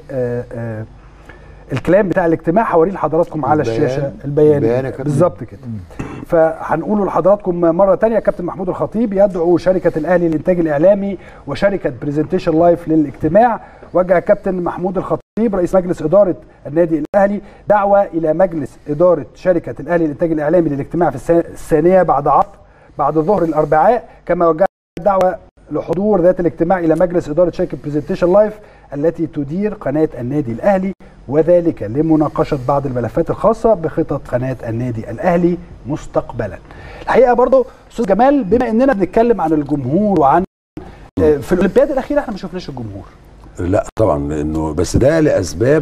[SPEAKER 1] الكلام بتاع الاجتماع هوريه لحضراتكم على الشاشة. البيان بالظبط كده. فهنقوله لحضراتكم مرة تانية. كابتن محمود الخطيب يدعو شركة الأهلي للإنتاج الإعلامي وشركة برزنتيشن لايف للاجتماع. وجه كابتن محمود الخطيب رئيس مجلس إدارة النادي الأهلي دعوة إلى مجلس إدارة شركة الأهلي للإنتاج الإعلامي للاجتماع في الثانية بعد ظهر الأربعاء. كما وجه دعوة لحضور ذات الاجتماع إلى مجلس إدارة شركة برزنتيشن لايف التي تدير قناة النادي الأهلي، وذلك لمناقشة بعض الملفات الخاصة بخطط قناة النادي الأهلي مستقبلا. الحقيقة برضو أستاذ جمال، بما أننا بنتكلم عن الجمهور وعن في الأولمبياد الأخيرة احنا ما شفناش الجمهور.
[SPEAKER 2] لا طبعا، لأنه بس ده لأسباب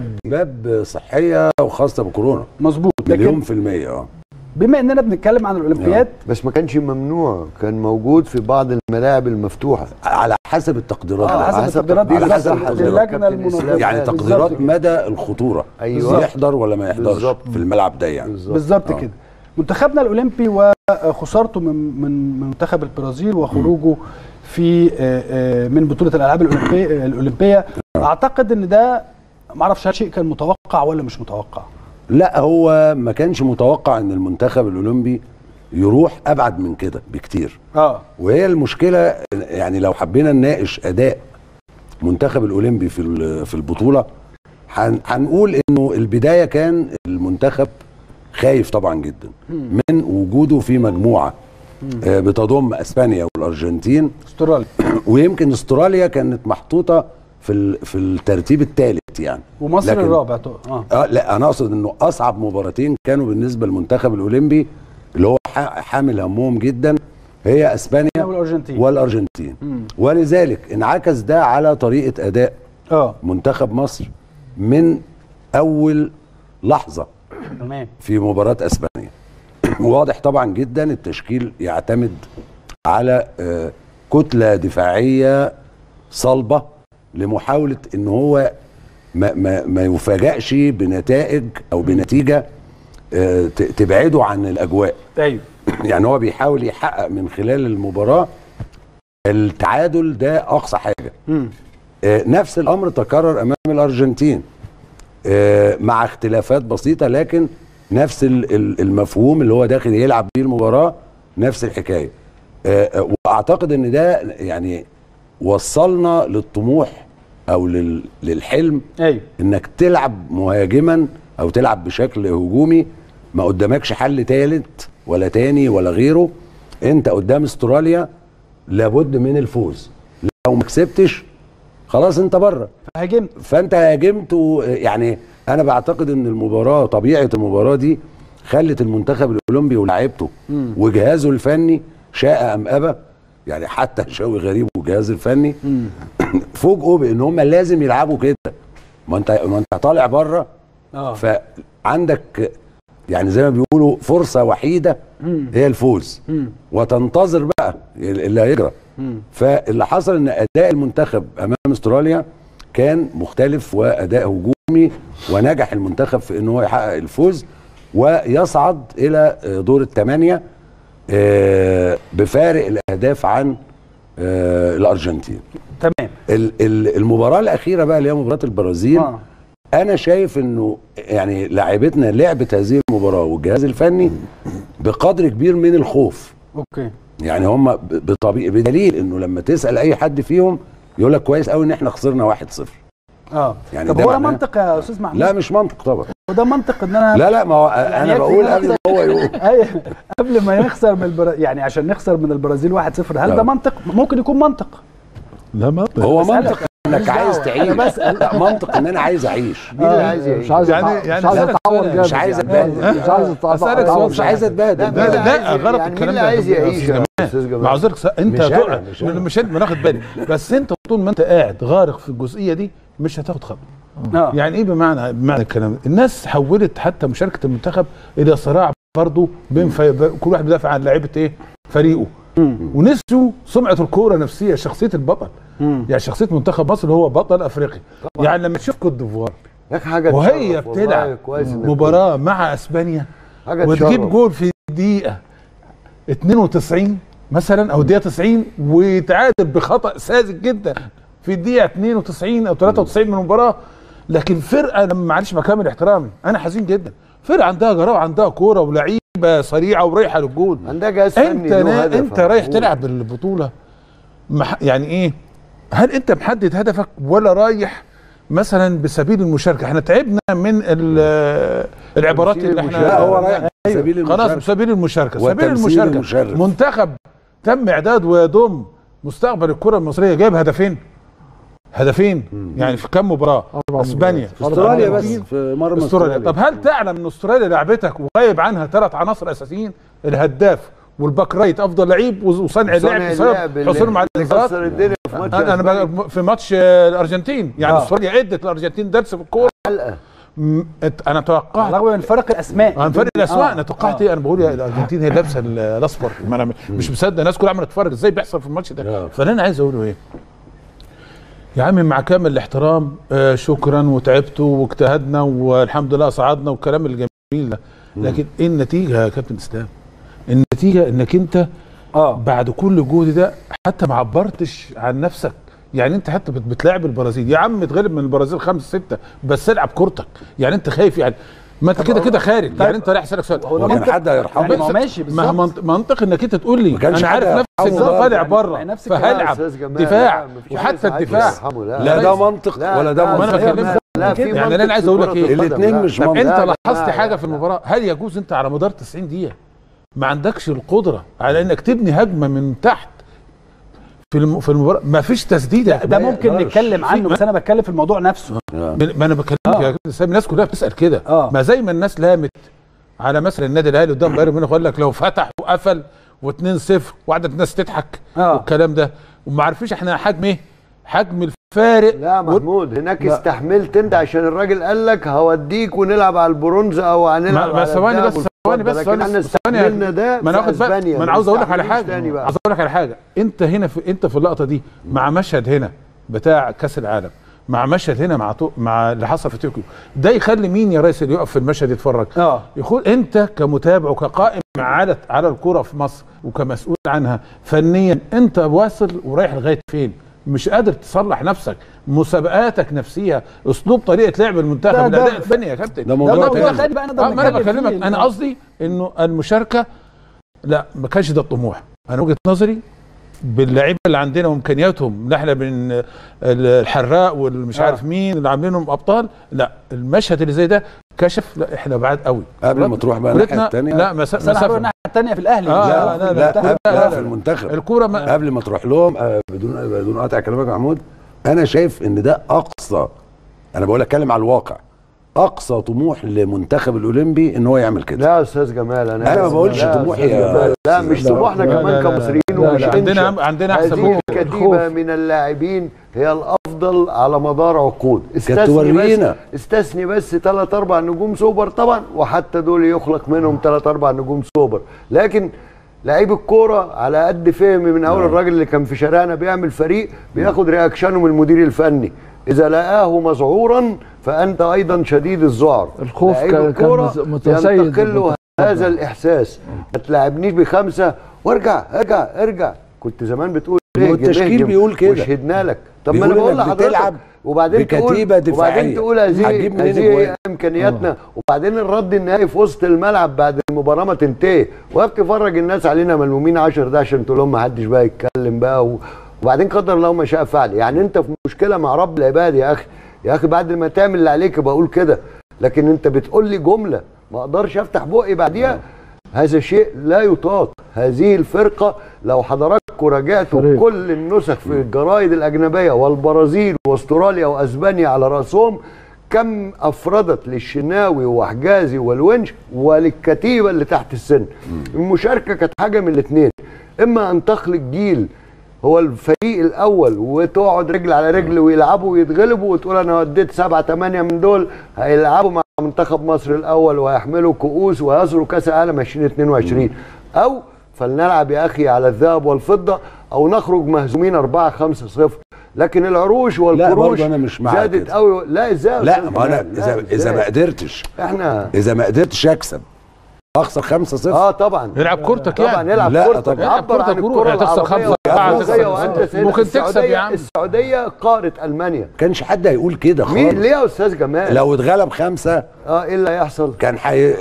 [SPEAKER 2] صحية وخاصة بكورونا.
[SPEAKER 1] مظبوط.
[SPEAKER 2] مليون في المية.
[SPEAKER 1] بما اننا بنتكلم عن الاولمبياد
[SPEAKER 5] بس ما كانش ممنوع، كان موجود في بعض الملاعب المفتوحه
[SPEAKER 2] على حسب التقديرات.
[SPEAKER 1] على حسب اللجنه المنظمه،
[SPEAKER 2] يعني تقديرات مدى الخطوره.
[SPEAKER 5] أيوة.
[SPEAKER 2] يحضر ولا ما يحضرش في الملعب ده يعني.
[SPEAKER 1] بالظبط كده. منتخبنا الاولمبي وخسارته من منتخب البرازيل وخروجه في من بطوله الالعاب الاولمبيه، اعتقد ان ده معرفش هل شيء كان متوقع ولا مش متوقع.
[SPEAKER 2] لا، هو ما كانش متوقع ان المنتخب الاولمبي يروح ابعد من كده بكتير. وهي المشكله يعني لو حبينا نناقش اداء منتخب الاولمبي في البطوله، هنقول انه البدايه كان المنتخب خايف طبعا جدا من وجوده في مجموعه بتضم اسبانيا والارجنتين
[SPEAKER 1] استراليا
[SPEAKER 2] ويمكن استراليا كانت محطوطه في الترتيب الثالث يعني،
[SPEAKER 1] ومصر الرابع.
[SPEAKER 2] لا، انا اقصد انه اصعب مباراتين كانوا بالنسبه للمنتخب الاولمبي اللي هو حامل همهم جدا هي اسبانيا والارجنتين. ولذلك انعكس ده على طريقه اداء منتخب مصر من اول لحظه في مباراه اسبانيا. واضح طبعا جدا التشكيل يعتمد على كتله دفاعيه صلبه لمحاوله ان هو ما يفاجئش بنتائج او بنتيجه تبعده عن الاجواء.
[SPEAKER 1] ايوه.
[SPEAKER 2] يعني هو بيحاول يحقق من خلال المباراه التعادل، ده اقصى حاجه. نفس الامر تكرر امام الارجنتين مع اختلافات بسيطه، لكن نفس المفهوم اللي هو داخل يلعب بيه المباراه نفس الحكايه. واعتقد ان ده يعني وصلنا للطموح او للحلم.
[SPEAKER 1] ايوه.
[SPEAKER 2] انك تلعب مهاجما او تلعب بشكل هجومي، ما قدامكش حل ثالث ولا تاني ولا غيره. انت قدام استراليا لابد من الفوز، لو ما كسبتش خلاص انت بره. فانت هاجمت. يعني انا بعتقد ان المباراه، طبيعه المباراه دي خلت المنتخب الاولمبي ولاعيبته وجهازه الفني شاء ام ابى، يعني حتى شوقي غريب والجهاز الفني فوجئوا بان هم لازم يلعبوا كده. ما انت طالع بره، فعندك يعني زي ما بيقولوا فرصه وحيده هي الفوز، وتنتظر بقى اللي هيجرى. فاللي حصل ان اداء المنتخب امام استراليا كان مختلف واداء هجومي، ونجح المنتخب في ان هو يحقق الفوز ويصعد الى دور الثمانيه بفارق الاهداف عن الارجنتين.
[SPEAKER 1] تمام.
[SPEAKER 2] المباراه الاخيره بقى اللي هي مباراه البرازيل، انا شايف انه يعني لاعبتنا لعبت هذه المباراه والجهاز الفني بقدر كبير من الخوف.
[SPEAKER 1] اوكي.
[SPEAKER 2] يعني هم بدليل انه لما تسال اي حد فيهم يقول لك كويس قوي ان احنا خسرنا 1-0.
[SPEAKER 1] يعني طب هو منطق يا استاذ محمود؟
[SPEAKER 2] لا مش منطق طبعا.
[SPEAKER 1] وده منطق ان انا
[SPEAKER 2] لا ما هو يعني انا بقول قبل ما هو يقول
[SPEAKER 1] قبل ما نخسر من يعني عشان نخسر من البرازيل 1-0، هل ده منطق؟ ممكن يكون منطق.
[SPEAKER 3] لا منطق.
[SPEAKER 2] هو منطق انك عايز تعيش. لا منطق ان انا عايز اعيش.
[SPEAKER 5] مين اللي عايز يعيش؟
[SPEAKER 4] مش عايز اتعور،
[SPEAKER 2] مش عايز اتبهدل، مش عايز اتبهدل.
[SPEAKER 3] لا غلط الكلام ده.
[SPEAKER 5] عايز يعيش يا استاذ جمال.
[SPEAKER 3] مع عذرك انت مش ناخد بالي، بس انت طول ما انت قاعد غارق في الجزئيه دي مش هتاخد خطوه. يعني ايه بمعنى الكلام ده؟ الناس حولت حتى مشاركه المنتخب الى صراع برضه بين كل واحد بيدافع عن لعيبه ايه؟ فريقه. ونسيوا سمعه الكوره نفسها، شخصيه البطل. يعني شخصيه منتخب مصر هو بطل افريقيا. يعني لما تشوف كوت ديفوار وهي بتلعب مباراه مع اسبانيا وتجيب جول في الدقيقه 92 مثلا او الدقيقه 90 ويتعادل بخطا ساذج جدا في الدقيقه 92 او 93 من المباراه، لكن فرقه لما معلش مع كامل احترامي انا حزين جدا، فرقه عندها جراءه وعندها كوره ولعيبه سريعه ورايحه للجول،
[SPEAKER 5] عندها جهاز فني.
[SPEAKER 3] انت رايح تلعب البطوله يعني ايه؟ هل انت محدد هدفك ولا رايح مثلا بسبيل المشاركه؟ احنا تعبنا من العبارات اللي احنا
[SPEAKER 2] لا هو رايح بسبيل المشاركه.
[SPEAKER 3] خلاص بسبيل المشاركه. سبيل المشاركه منتخب تم اعداد ويضم مستقبل الكره المصريه، جايب هدفين يعني في كم مباراه؟ اسبانيا،
[SPEAKER 2] استراليا بس في مرمى
[SPEAKER 3] استراليا. طب هل تعلم ان استراليا لعبتك وغايب عنها 3 عناصر اساسيين؟ الهداف والباك رايت افضل لعيب وصانع اللعب بسبب حصولهم على الانذارات. انا في ماتش الارجنتين يعني استراليا ادت الارجنتين درس في الكوره. انا توقعت
[SPEAKER 1] رغم من فرق الاسماء
[SPEAKER 3] انا توقعت ايه؟ انا بقول يا الارجنتين هي لابسه الاصفر، ما انا مش مصدق الناس كلها عماله تتفرج ازاي بيحصل في الماتش ده. فانا عايز اقوله ايه يا عم؟ مع كامل الاحترام شكرا وتعبتوا واجتهدنا والحمد لله صعدنا والكلام الجميل ده، لكن ايه النتيجه يا كابتن اسلام؟ النتيجه انك انت بعد كل جهد ده حتى ما عبرتش عن نفسك. يعني انت حتى بتلاعب البرازيل يا عم، تغلب من البرازيل 5-6 بس العب كورتك. يعني انت خايف يعني ما انت كده خارج. يعني انت رايح اسالك سؤال،
[SPEAKER 2] هو كان حد هيرحمه؟
[SPEAKER 1] ما هو ماشي بالظبط.
[SPEAKER 3] منطق انك انت تقول لي انا عارف نفسي طالع بره فهلعب دفاع، وحتى الدفاع
[SPEAKER 2] لا ده منطق ولا ده منطق.
[SPEAKER 3] انا بكلمك يعني انا عايز اقول لك ايه،
[SPEAKER 2] الاثنين مش منطق.
[SPEAKER 3] انت لاحظت حاجه في المباراه؟ هل يجوز انت على مدار 90 دقيقه ما عندكش القدره على انك تبني هجمه من تحت في المباراه؟ ما فيش تسديده.
[SPEAKER 1] ده ممكن نتكلم عنه، بس انا بتكلم في الموضوع نفسه.
[SPEAKER 3] ما انا بكلمك يا كابتن، الناس كلها بتسال كده. ما زي ما الناس لامت على مثلا النادي الاهلي قدام بايرن ميونخ، قال لك لو فتح وقفل و2-0 وقعدت الناس تضحك والكلام ده، وما عارفينش احنا حجم ايه؟ حجم الفارق.
[SPEAKER 5] لا محمود هناك استحملت انت عشان الراجل قال لك هوديك ونلعب على البرونز او هنلعب على
[SPEAKER 3] ثواني بس
[SPEAKER 5] استحملنا ده.
[SPEAKER 3] ما انا واخد بالي، ما انا عاوز اقول لك على حاجه. انت هنا انت في اللقطه دي مع مشهد هنا بتاع كاس العالم، مع مشهد هنا مع اللي حصل في طوكيو، ده يخلي مين يا ريس اللي يقف في المشهد يتفرج؟ يقول انت كمتابع وكقائم على الكوره في مصر وكمسؤول عنها فنيا، انت واصل ورايح لغايه فين؟ مش قادر تصلح نفسك، مسابقاتك نفسها، اسلوب طريقه لعب المنتخب، الاداء الفني يا كابتن.
[SPEAKER 2] ده موضوع تاني
[SPEAKER 3] بقى. انا بكلمك، انا قصدي انه المشاركه لا ما كانش ده الطموح. انا وجهه نظري باللعيبه اللي عندنا وامكانياتهم، احنا بين الحراق والمش عارف مين اللي عاملينهم ابطال، لا المشهد اللي زي ده كشف لا احنا بعاد قوي.
[SPEAKER 2] قبل ما تروح بقى الناحيه الثانيه،
[SPEAKER 3] لا مسافه
[SPEAKER 1] الناحيه الثانيه في الاهلي.
[SPEAKER 2] لا في المنتخب
[SPEAKER 3] الكوره
[SPEAKER 2] قبل ما تروح لهم بدون قطع كلامك يا محمود، انا شايف ان ده اقصى، انا بقول اتكلم على الواقع، اقصى طموح لمنتخب الاولمبي ان هو يعمل كده.
[SPEAKER 5] لا يا استاذ جمال انا
[SPEAKER 2] ما بقولش طموحي.
[SPEAKER 5] لا مش طموحنا كمان كمصريين، ومش
[SPEAKER 3] عندنا احسن
[SPEAKER 5] هذه الكتيبه من اللاعبين هي الافضل على مدار عقود. استثني بس 3-4 نجوم سوبر طبعا، وحتى دول يخلق منهم 3-4 نجوم سوبر، لكن لعيب الكوره على قد فهمي من اول الراجل اللي كان في شارعنا بيعمل فريق بياخد رياكشنه من المدير الفني، اذا لقاه مذعورا فانت ايضا شديد الذعر.
[SPEAKER 4] الخوف كان متسيد،
[SPEAKER 5] ينتقل له هذا الاحساس. ما تلاعبنيش ب5 وارجع ارجع. كنت زمان بتقول
[SPEAKER 2] والتشكيل بيقول كده
[SPEAKER 5] وشهدنا لك. طب ما انا بقول لحضرتك وبعدين
[SPEAKER 2] بكتيبه دفاعيه
[SPEAKER 5] وبعدين تقول هذه امكانياتنا وبعدين الرد النهائي في وسط الملعب بعد المباراه ما تنتهي وقف تفرج الناس علينا ملمومين 10 ده عشان تقول لهم ما حدش بقى يتكلم بقى وبعدين قدر الله ما شاء فعل. يعني انت في مشكله مع رب العباد يا اخي. يا اخي بعد ما تعمل اللي عليك بقول كده، لكن انت بتقول لي جمله ما اقدرش افتح بقي بعديها. هذا شيء لا يطاق. هذه الفرقه لو حضراتكم راجعتوا كل النسخ في الجرايد الاجنبيه والبرازيل واستراليا واسبانيا على راسهم كم افردت للشناوي وحجازي والونش وللكتيبه اللي تحت السن. المشاركه كانت حاجه من الاثنين، اما ان تخلق جيل هو الفريق الاول وتقعد رجل على رجل ويلعبوا ويتغلبوا وتقول انا وديت 7 8 من دول هيلعبوا مع منتخب مصر الاول وهيحملوا كؤوس ويصلوا كاس العالم 2022، او فلنلعب يا اخي على الذهب والفضه او نخرج مهزومين 4-5-0. لكن العروش والقروش زادت قوي. لا ازاي؟
[SPEAKER 2] لا ما انا اذا ما قدرتش اذا ما قدرتش اكسب اخسر 5-0.
[SPEAKER 5] طبعا
[SPEAKER 3] يلعب كورتك يعني.
[SPEAKER 5] طبعا يلعب كورتك.
[SPEAKER 3] عبر عن الكوره هتخسر 5-4 ممكن تكسب يا عم.
[SPEAKER 5] السعوديه قارة المانيا.
[SPEAKER 2] كانش حد هيقول كده خالص.
[SPEAKER 5] مين ليه يا استاذ جمال؟
[SPEAKER 2] لو اتغلب 5
[SPEAKER 5] ايه اللي هيحصل؟
[SPEAKER 2] كان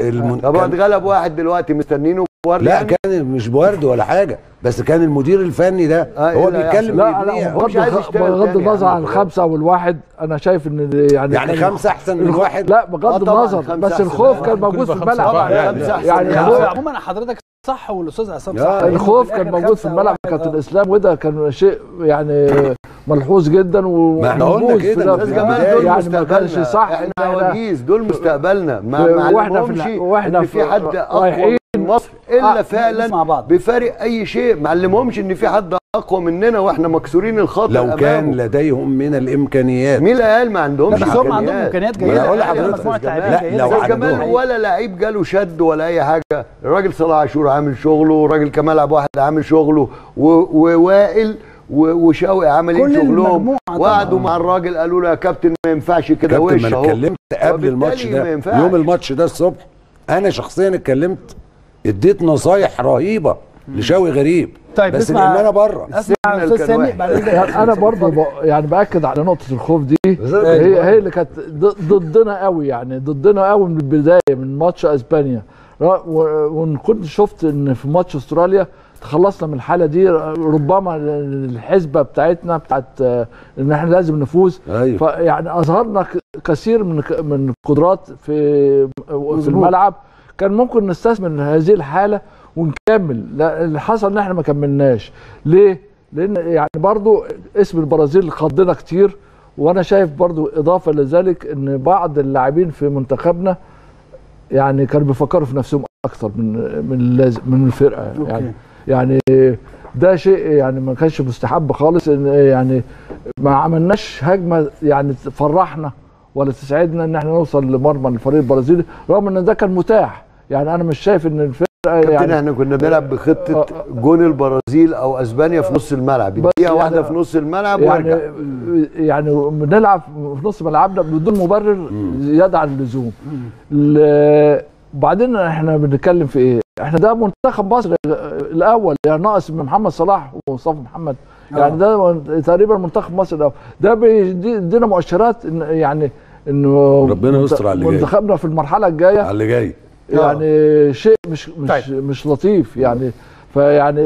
[SPEAKER 5] طب اتغلب 1 دلوقتي مستنينه بورد.
[SPEAKER 2] لا يعني؟ كان مش بورد ولا حاجه، بس كان المدير الفني ده هو بيتكلم.
[SPEAKER 4] لا بغض النظر عن 5 والواحد انا شايف ان
[SPEAKER 2] يعني 5 احسن من 1.
[SPEAKER 4] لا بغض النظر بس الخوف كان موجود في الملعب.
[SPEAKER 1] يعني عموما حضرتك صح والاستاذ عصام صح.
[SPEAKER 4] الخوف كان موجود في الملعب كابتن الاسلام وده كان شيء يعني ملحوظ جدا
[SPEAKER 2] وموجود في
[SPEAKER 4] يعني ما كانش صح.
[SPEAKER 5] احنا عواجيز دول مستقبلنا ما واحنا في حد اقوى من مصر الا فعلا بفارق اي شيء. ما علمهمش ان في حد اقوى مننا واحنا مكسورين الخط.
[SPEAKER 2] لو كان لديهم من الامكانيات.
[SPEAKER 5] مين اللي قال ما عندهمش
[SPEAKER 1] امكانيات؟ هم عندهم امكانيات جيده.
[SPEAKER 2] اقول لحضرتك
[SPEAKER 5] لا لو كمان ولا لعيب جاله شد ولا اي حاجه. الراجل صلاح عاشور عامل شغله والراجل كمال عبد الواحد عامل شغله ووائل وشوقي عاملين شغلهم وقعدوا مع الراجل قالوا له يا كابتن ما ينفعش كده وش اهو.
[SPEAKER 2] انا اتكلمت قبل الماتش ده يوم الماتش ده الصبح. انا شخصيا اتكلمت اديت نصايح رهيبه لشوقي غريب.
[SPEAKER 1] طيب
[SPEAKER 2] بس لان انا بره.
[SPEAKER 1] اسمع استاذ سامي
[SPEAKER 4] انا برضه يعني باكد على نقطه الخوف دي. هي اللي كانت ضدنا قوي يعني ضدنا قوي من البدايه من ماتش اسبانيا. وكنت شفت ان في ماتش استراليا تخلصنا من الحاله دي. ربما الحسبه بتاعتنا بتاعت ان احنا لازم نفوز.
[SPEAKER 2] أيوه.
[SPEAKER 4] فيعني اظهرنا كثير من القدرات في الملعب. كان ممكن نستثمر هذه الحاله ونكمل. لا اللي حصل ان احنا ما كملناش. ليه؟ لان يعني برضو اسم البرازيل خضنا كتير. وانا شايف برضو اضافه لذلك ان بعض اللاعبين في منتخبنا يعني كانوا بيفكروا في نفسهم اكثر من الفرقه. يعني ده شيء يعني ما كانش مستحب خالص. ان يعني ما عملناش هجمه يعني تفرحنا ولا تسعدنا ان احنا نوصل لمرمى الفريق البرازيلي رغم ان ده كان متاح. يعني انا مش شايف ان الفرقه يعني
[SPEAKER 5] احنا كنا بنلعب بخطه جون البرازيل او اسبانيا في نص الملعب. دقيقه واحده في نص الملعب وارجع.
[SPEAKER 4] يعني بنلعب في نص ملعبنا بدون مبرر زياده عن اللزوم. وبعدين احنا بنتكلم في ايه؟ احنا ده منتخب مصر الاول يعني ناقص محمد صلاح ومصطفى محمد. يعني ده تقريبا منتخب مصر الاول. ده بيدينا مؤشرات ان يعني انه
[SPEAKER 2] ربنا يستر على اللي جاي.
[SPEAKER 4] منتخبنا في المرحله الجايه
[SPEAKER 2] على اللي جاي
[SPEAKER 4] يعني شيء مش لطيف يعني. فيعني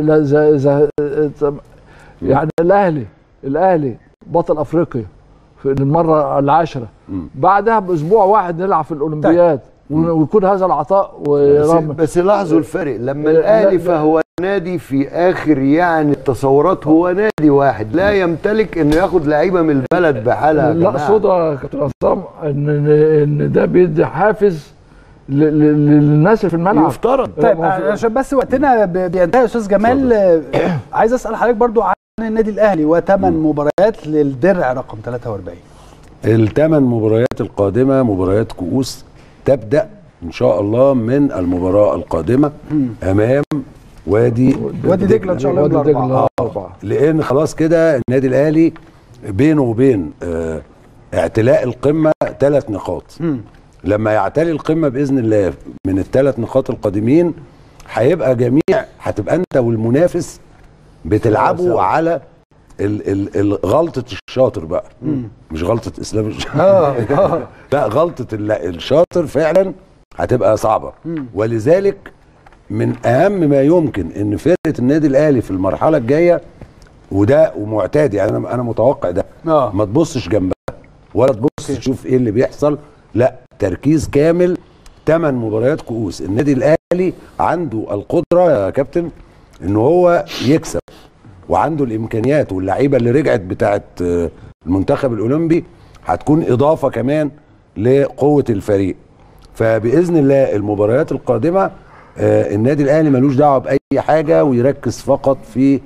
[SPEAKER 4] يعني الاهلي بطل افريقيا في المره العاشره. بعدها باسبوع واحد نلعب في الاولمبياد. ويكون هذا العطاء
[SPEAKER 5] بس لاحظوا الفرق لما الاهلي فهو نادي في اخر يعني التصورات هو نادي واحد لا يمتلك انه ياخد لعيبه من البلد بحالها.
[SPEAKER 4] لا اقصد يا كابتن عصام ان ده بيدي حافز للناس في الملعب
[SPEAKER 5] يفترض.
[SPEAKER 1] طيب عشان بس وقتنا بينتهي يا استاذ جمال عايز اسال حضرتك برضو عن النادي الاهلي و8 مباريات للدرع رقم 43.
[SPEAKER 2] ال8 مباريات القادمه مباريات كؤوس تبدأ إن شاء الله من المباراة القادمة أمام وادي
[SPEAKER 1] دجلة إن شاء الله الأربعاء.
[SPEAKER 2] لأن خلاص كده النادي الأهلي بينه وبين اعتلاء القمة 3 نقاط. لما يعتلي القمة بإذن الله من ال3 نقاط القادمين هتبقى أنت والمنافس بتلعبوا على غلطه الشاطر بقى، مش غلطه اسلام الشاطر. لا، غلطه الشاطر فعلا هتبقى صعبه. ولذلك من اهم ما يمكن ان فرقه النادي الاهلي في المرحله الجايه، وده ومعتاد، يعني انا متوقع ده، ما تبصش جنبها ولا تبص تشوف ايه اللي بيحصل، لا، تركيز كامل. 8 مباريات كؤوس، النادي الاهلي عنده القدره يا كابتن ان هو يكسب، وعنده الامكانيات، واللعيبه اللي رجعت بتاعه المنتخب الاولمبي هتكون اضافه كمان لقوه الفريق. فباذن الله المباريات القادمه النادي الاهلي ملوش دعوه باي حاجه، ويركز فقط في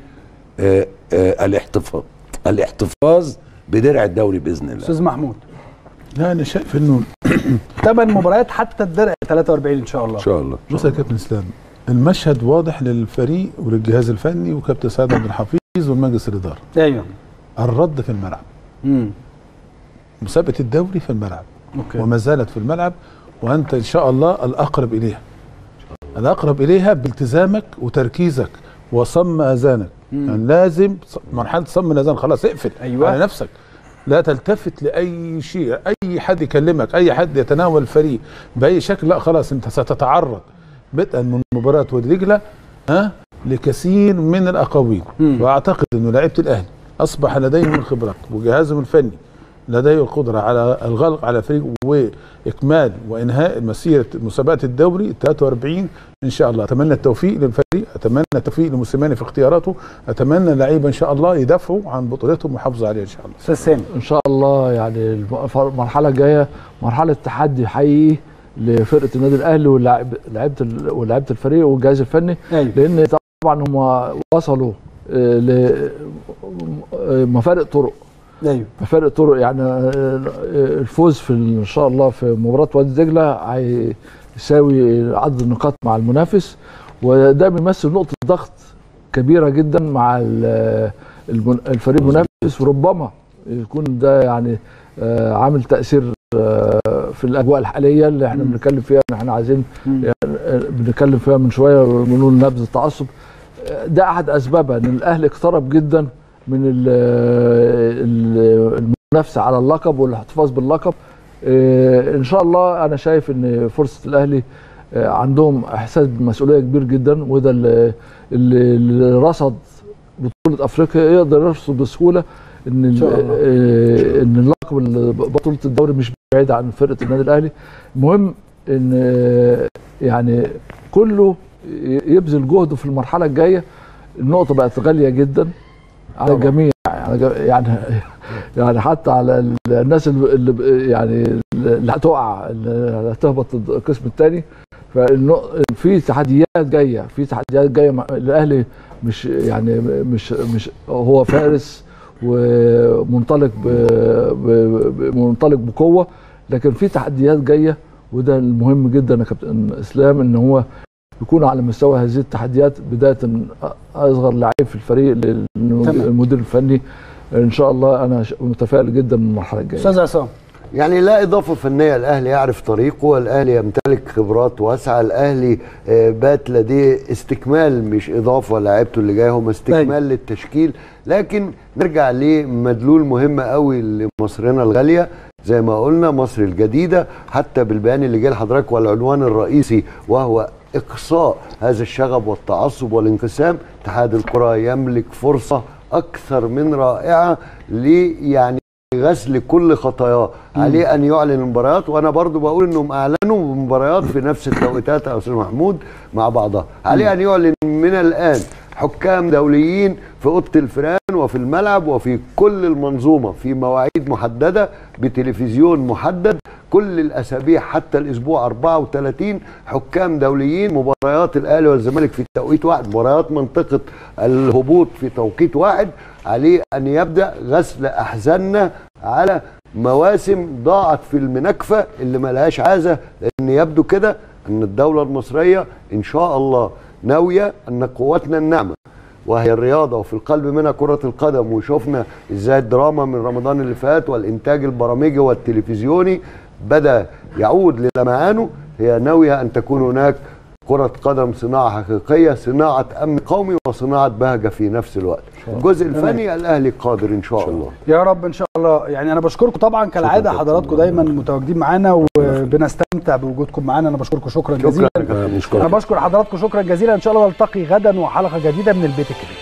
[SPEAKER 2] الاحتفاظ بدرع الدوري باذن الله.
[SPEAKER 1] استاذ محمود،
[SPEAKER 3] لا انا شايف انه
[SPEAKER 1] 8 مباريات حتى الدرع 43 ان شاء الله.
[SPEAKER 2] ان شاء الله.
[SPEAKER 3] بص يا كابتن اسلام، المشهد واضح للفريق وللجهاز الفني وكابتن سعد عبد الحفيظ والمجلس الاداره.
[SPEAKER 1] ايوه.
[SPEAKER 3] الرد في الملعب. مسابقه الدوري في الملعب.
[SPEAKER 1] اوكي.
[SPEAKER 3] وما زالت في الملعب، وانت ان شاء الله الاقرب اليها. الاقرب اليها بالتزامك وتركيزك وصم اذانك. يعني لازم مرحله صم الاذان، خلاص اقفل.
[SPEAKER 1] أيوة.
[SPEAKER 3] على نفسك، لا تلتفت لاي شيء، اي حد يكلمك، اي حد يتناول الفريق باي شكل، لا خلاص انت ستتعرض بدءا من مباراه وادي دجله لكثير من الاقاويل. واعتقد انه لعيبه الاهلي اصبح لديهم الخبرات وجهازهم الفني لديه القدره على الغلق على الفريق واكمال وانهاء مسيره مسابقات الدوري 43 ان شاء الله. اتمنى التوفيق للفريق، اتمنى التوفيق لموسيماني في اختياراته، اتمنى اللعيبه ان شاء الله يدافعوا عن بطولتهم ويحافظوا عليها ان شاء الله.
[SPEAKER 1] استاذ سامي،
[SPEAKER 4] ان شاء الله يعني المرحله الجايه مرحله تحدي حقيقي لفرقه النادي الاهلي ولاعيبه الفريق والجهاز الفني. لان طبعا هم وصلوا لمفارق طرق.
[SPEAKER 1] ايوه،
[SPEAKER 4] مفارق طرق. يعني الفوز في ان شاء الله في مباراه وادي دجله هيساوي عدد النقاط مع المنافس، وده بيمثل نقطه ضغط كبيره جدا مع الفريق المنافس، وربما يكون ده يعني عامل تاثير في الاجواء الحاليه اللي احنا بنتكلم فيها، ان احنا عايزين يعني بنتكلم فيها من شويه بنقول نبذ التعصب. ده احد اسبابها ان الاهلي اقترب جدا من المنافسه على اللقب والاحتفاظ باللقب. ان شاء الله انا شايف ان فرصه الاهلي عندهم احساس بالمسؤوليه كبير جدا، وده اللي رصد بطوله افريقيا يقدر يرصد بسهوله ان اللقب بطوله الدوري مش بعيد عن فرقه النادي الاهلي. المهم ان يعني كله يبذل جهده في المرحله الجايه. النقطه بقت غاليه جدا على الجميع، يعني حتى على الناس اللي هتقع، اللي هتهبط القسم الثاني. ففي تحديات جايه، الاهلي مش هو فارس ومنطلق منطلق بقوه، لكن في تحديات جايه، وده المهم جدا يا كابتن اسلام ان هو يكون على مستوى هذه التحديات. بدايه اصغر لعيب في الفريق للمدير الفني. ان شاء الله انا متفائل جدا من المرحله الجايه.
[SPEAKER 1] استاذ عصام،
[SPEAKER 5] يعني لا اضافه فنيه، الاهلي يعرف طريقه، الاهلي يمتلك خبرات واسعه، الاهلي بات لديه استكمال، مش اضافه لعيبته اللي جايه، هم استكمال للتشكيل. لكن نرجع لمدلول مهم قوي لمصرنا الغاليه، زي ما قلنا مصر الجديده، حتى بالبيان اللي جاي لحضرتك والعنوان الرئيسي وهو اقصاء هذا الشغب والتعصب والانقسام. اتحاد الكره يملك فرصه اكثر من رائعه يعني غسل كل خطاياه. عليه ان يعلن المباريات، وانا برضو بقول انهم اعلنوا مباريات في نفس التوقيتات يا استاذ محمود مع بعضها. عليه ان يعلن من الان حكام دوليين في اوضه الفيران وفي الملعب وفي كل المنظومه، في مواعيد محدده بتلفزيون محدد كل الاسابيع حتى الاسبوع 34 حكام دوليين. مباريات الاهلي والزمالك في توقيت واحد، مباريات منطقه الهبوط في توقيت واحد. عليه ان يبدا غسل احزاننا على مواسم ضاعت في المناكفه اللي ملهاش عازه، لان يبدو كده ان الدوله المصريه ان شاء الله ناويه ان قوتنا الناعمه وهي الرياضه وفي القلب منها كره القدم، وشفنا ازاي الدراما من رمضان اللي فات والانتاج البرامجي والتلفزيوني بدا يعود للمعانه، هي ناويه ان تكون هناك كرة قدم صناعة حقيقية، صناعة أمن قومي وصناعة بهجة في نفس الوقت. الجزء الفني الأهلي قادر إن شاء الله.
[SPEAKER 1] يا رب إن شاء الله. يعني أنا بشكركم طبعا كالعادة، حضراتكم دايما متواجدين معانا وبنستمتع بوجودكم معانا. أنا بشكركم شكرا جزيلا. أنا بشكر حضراتكم شكرا جزيلا. إن شاء الله نلتقي غدا وحلقة جديدة من البيت الكبير.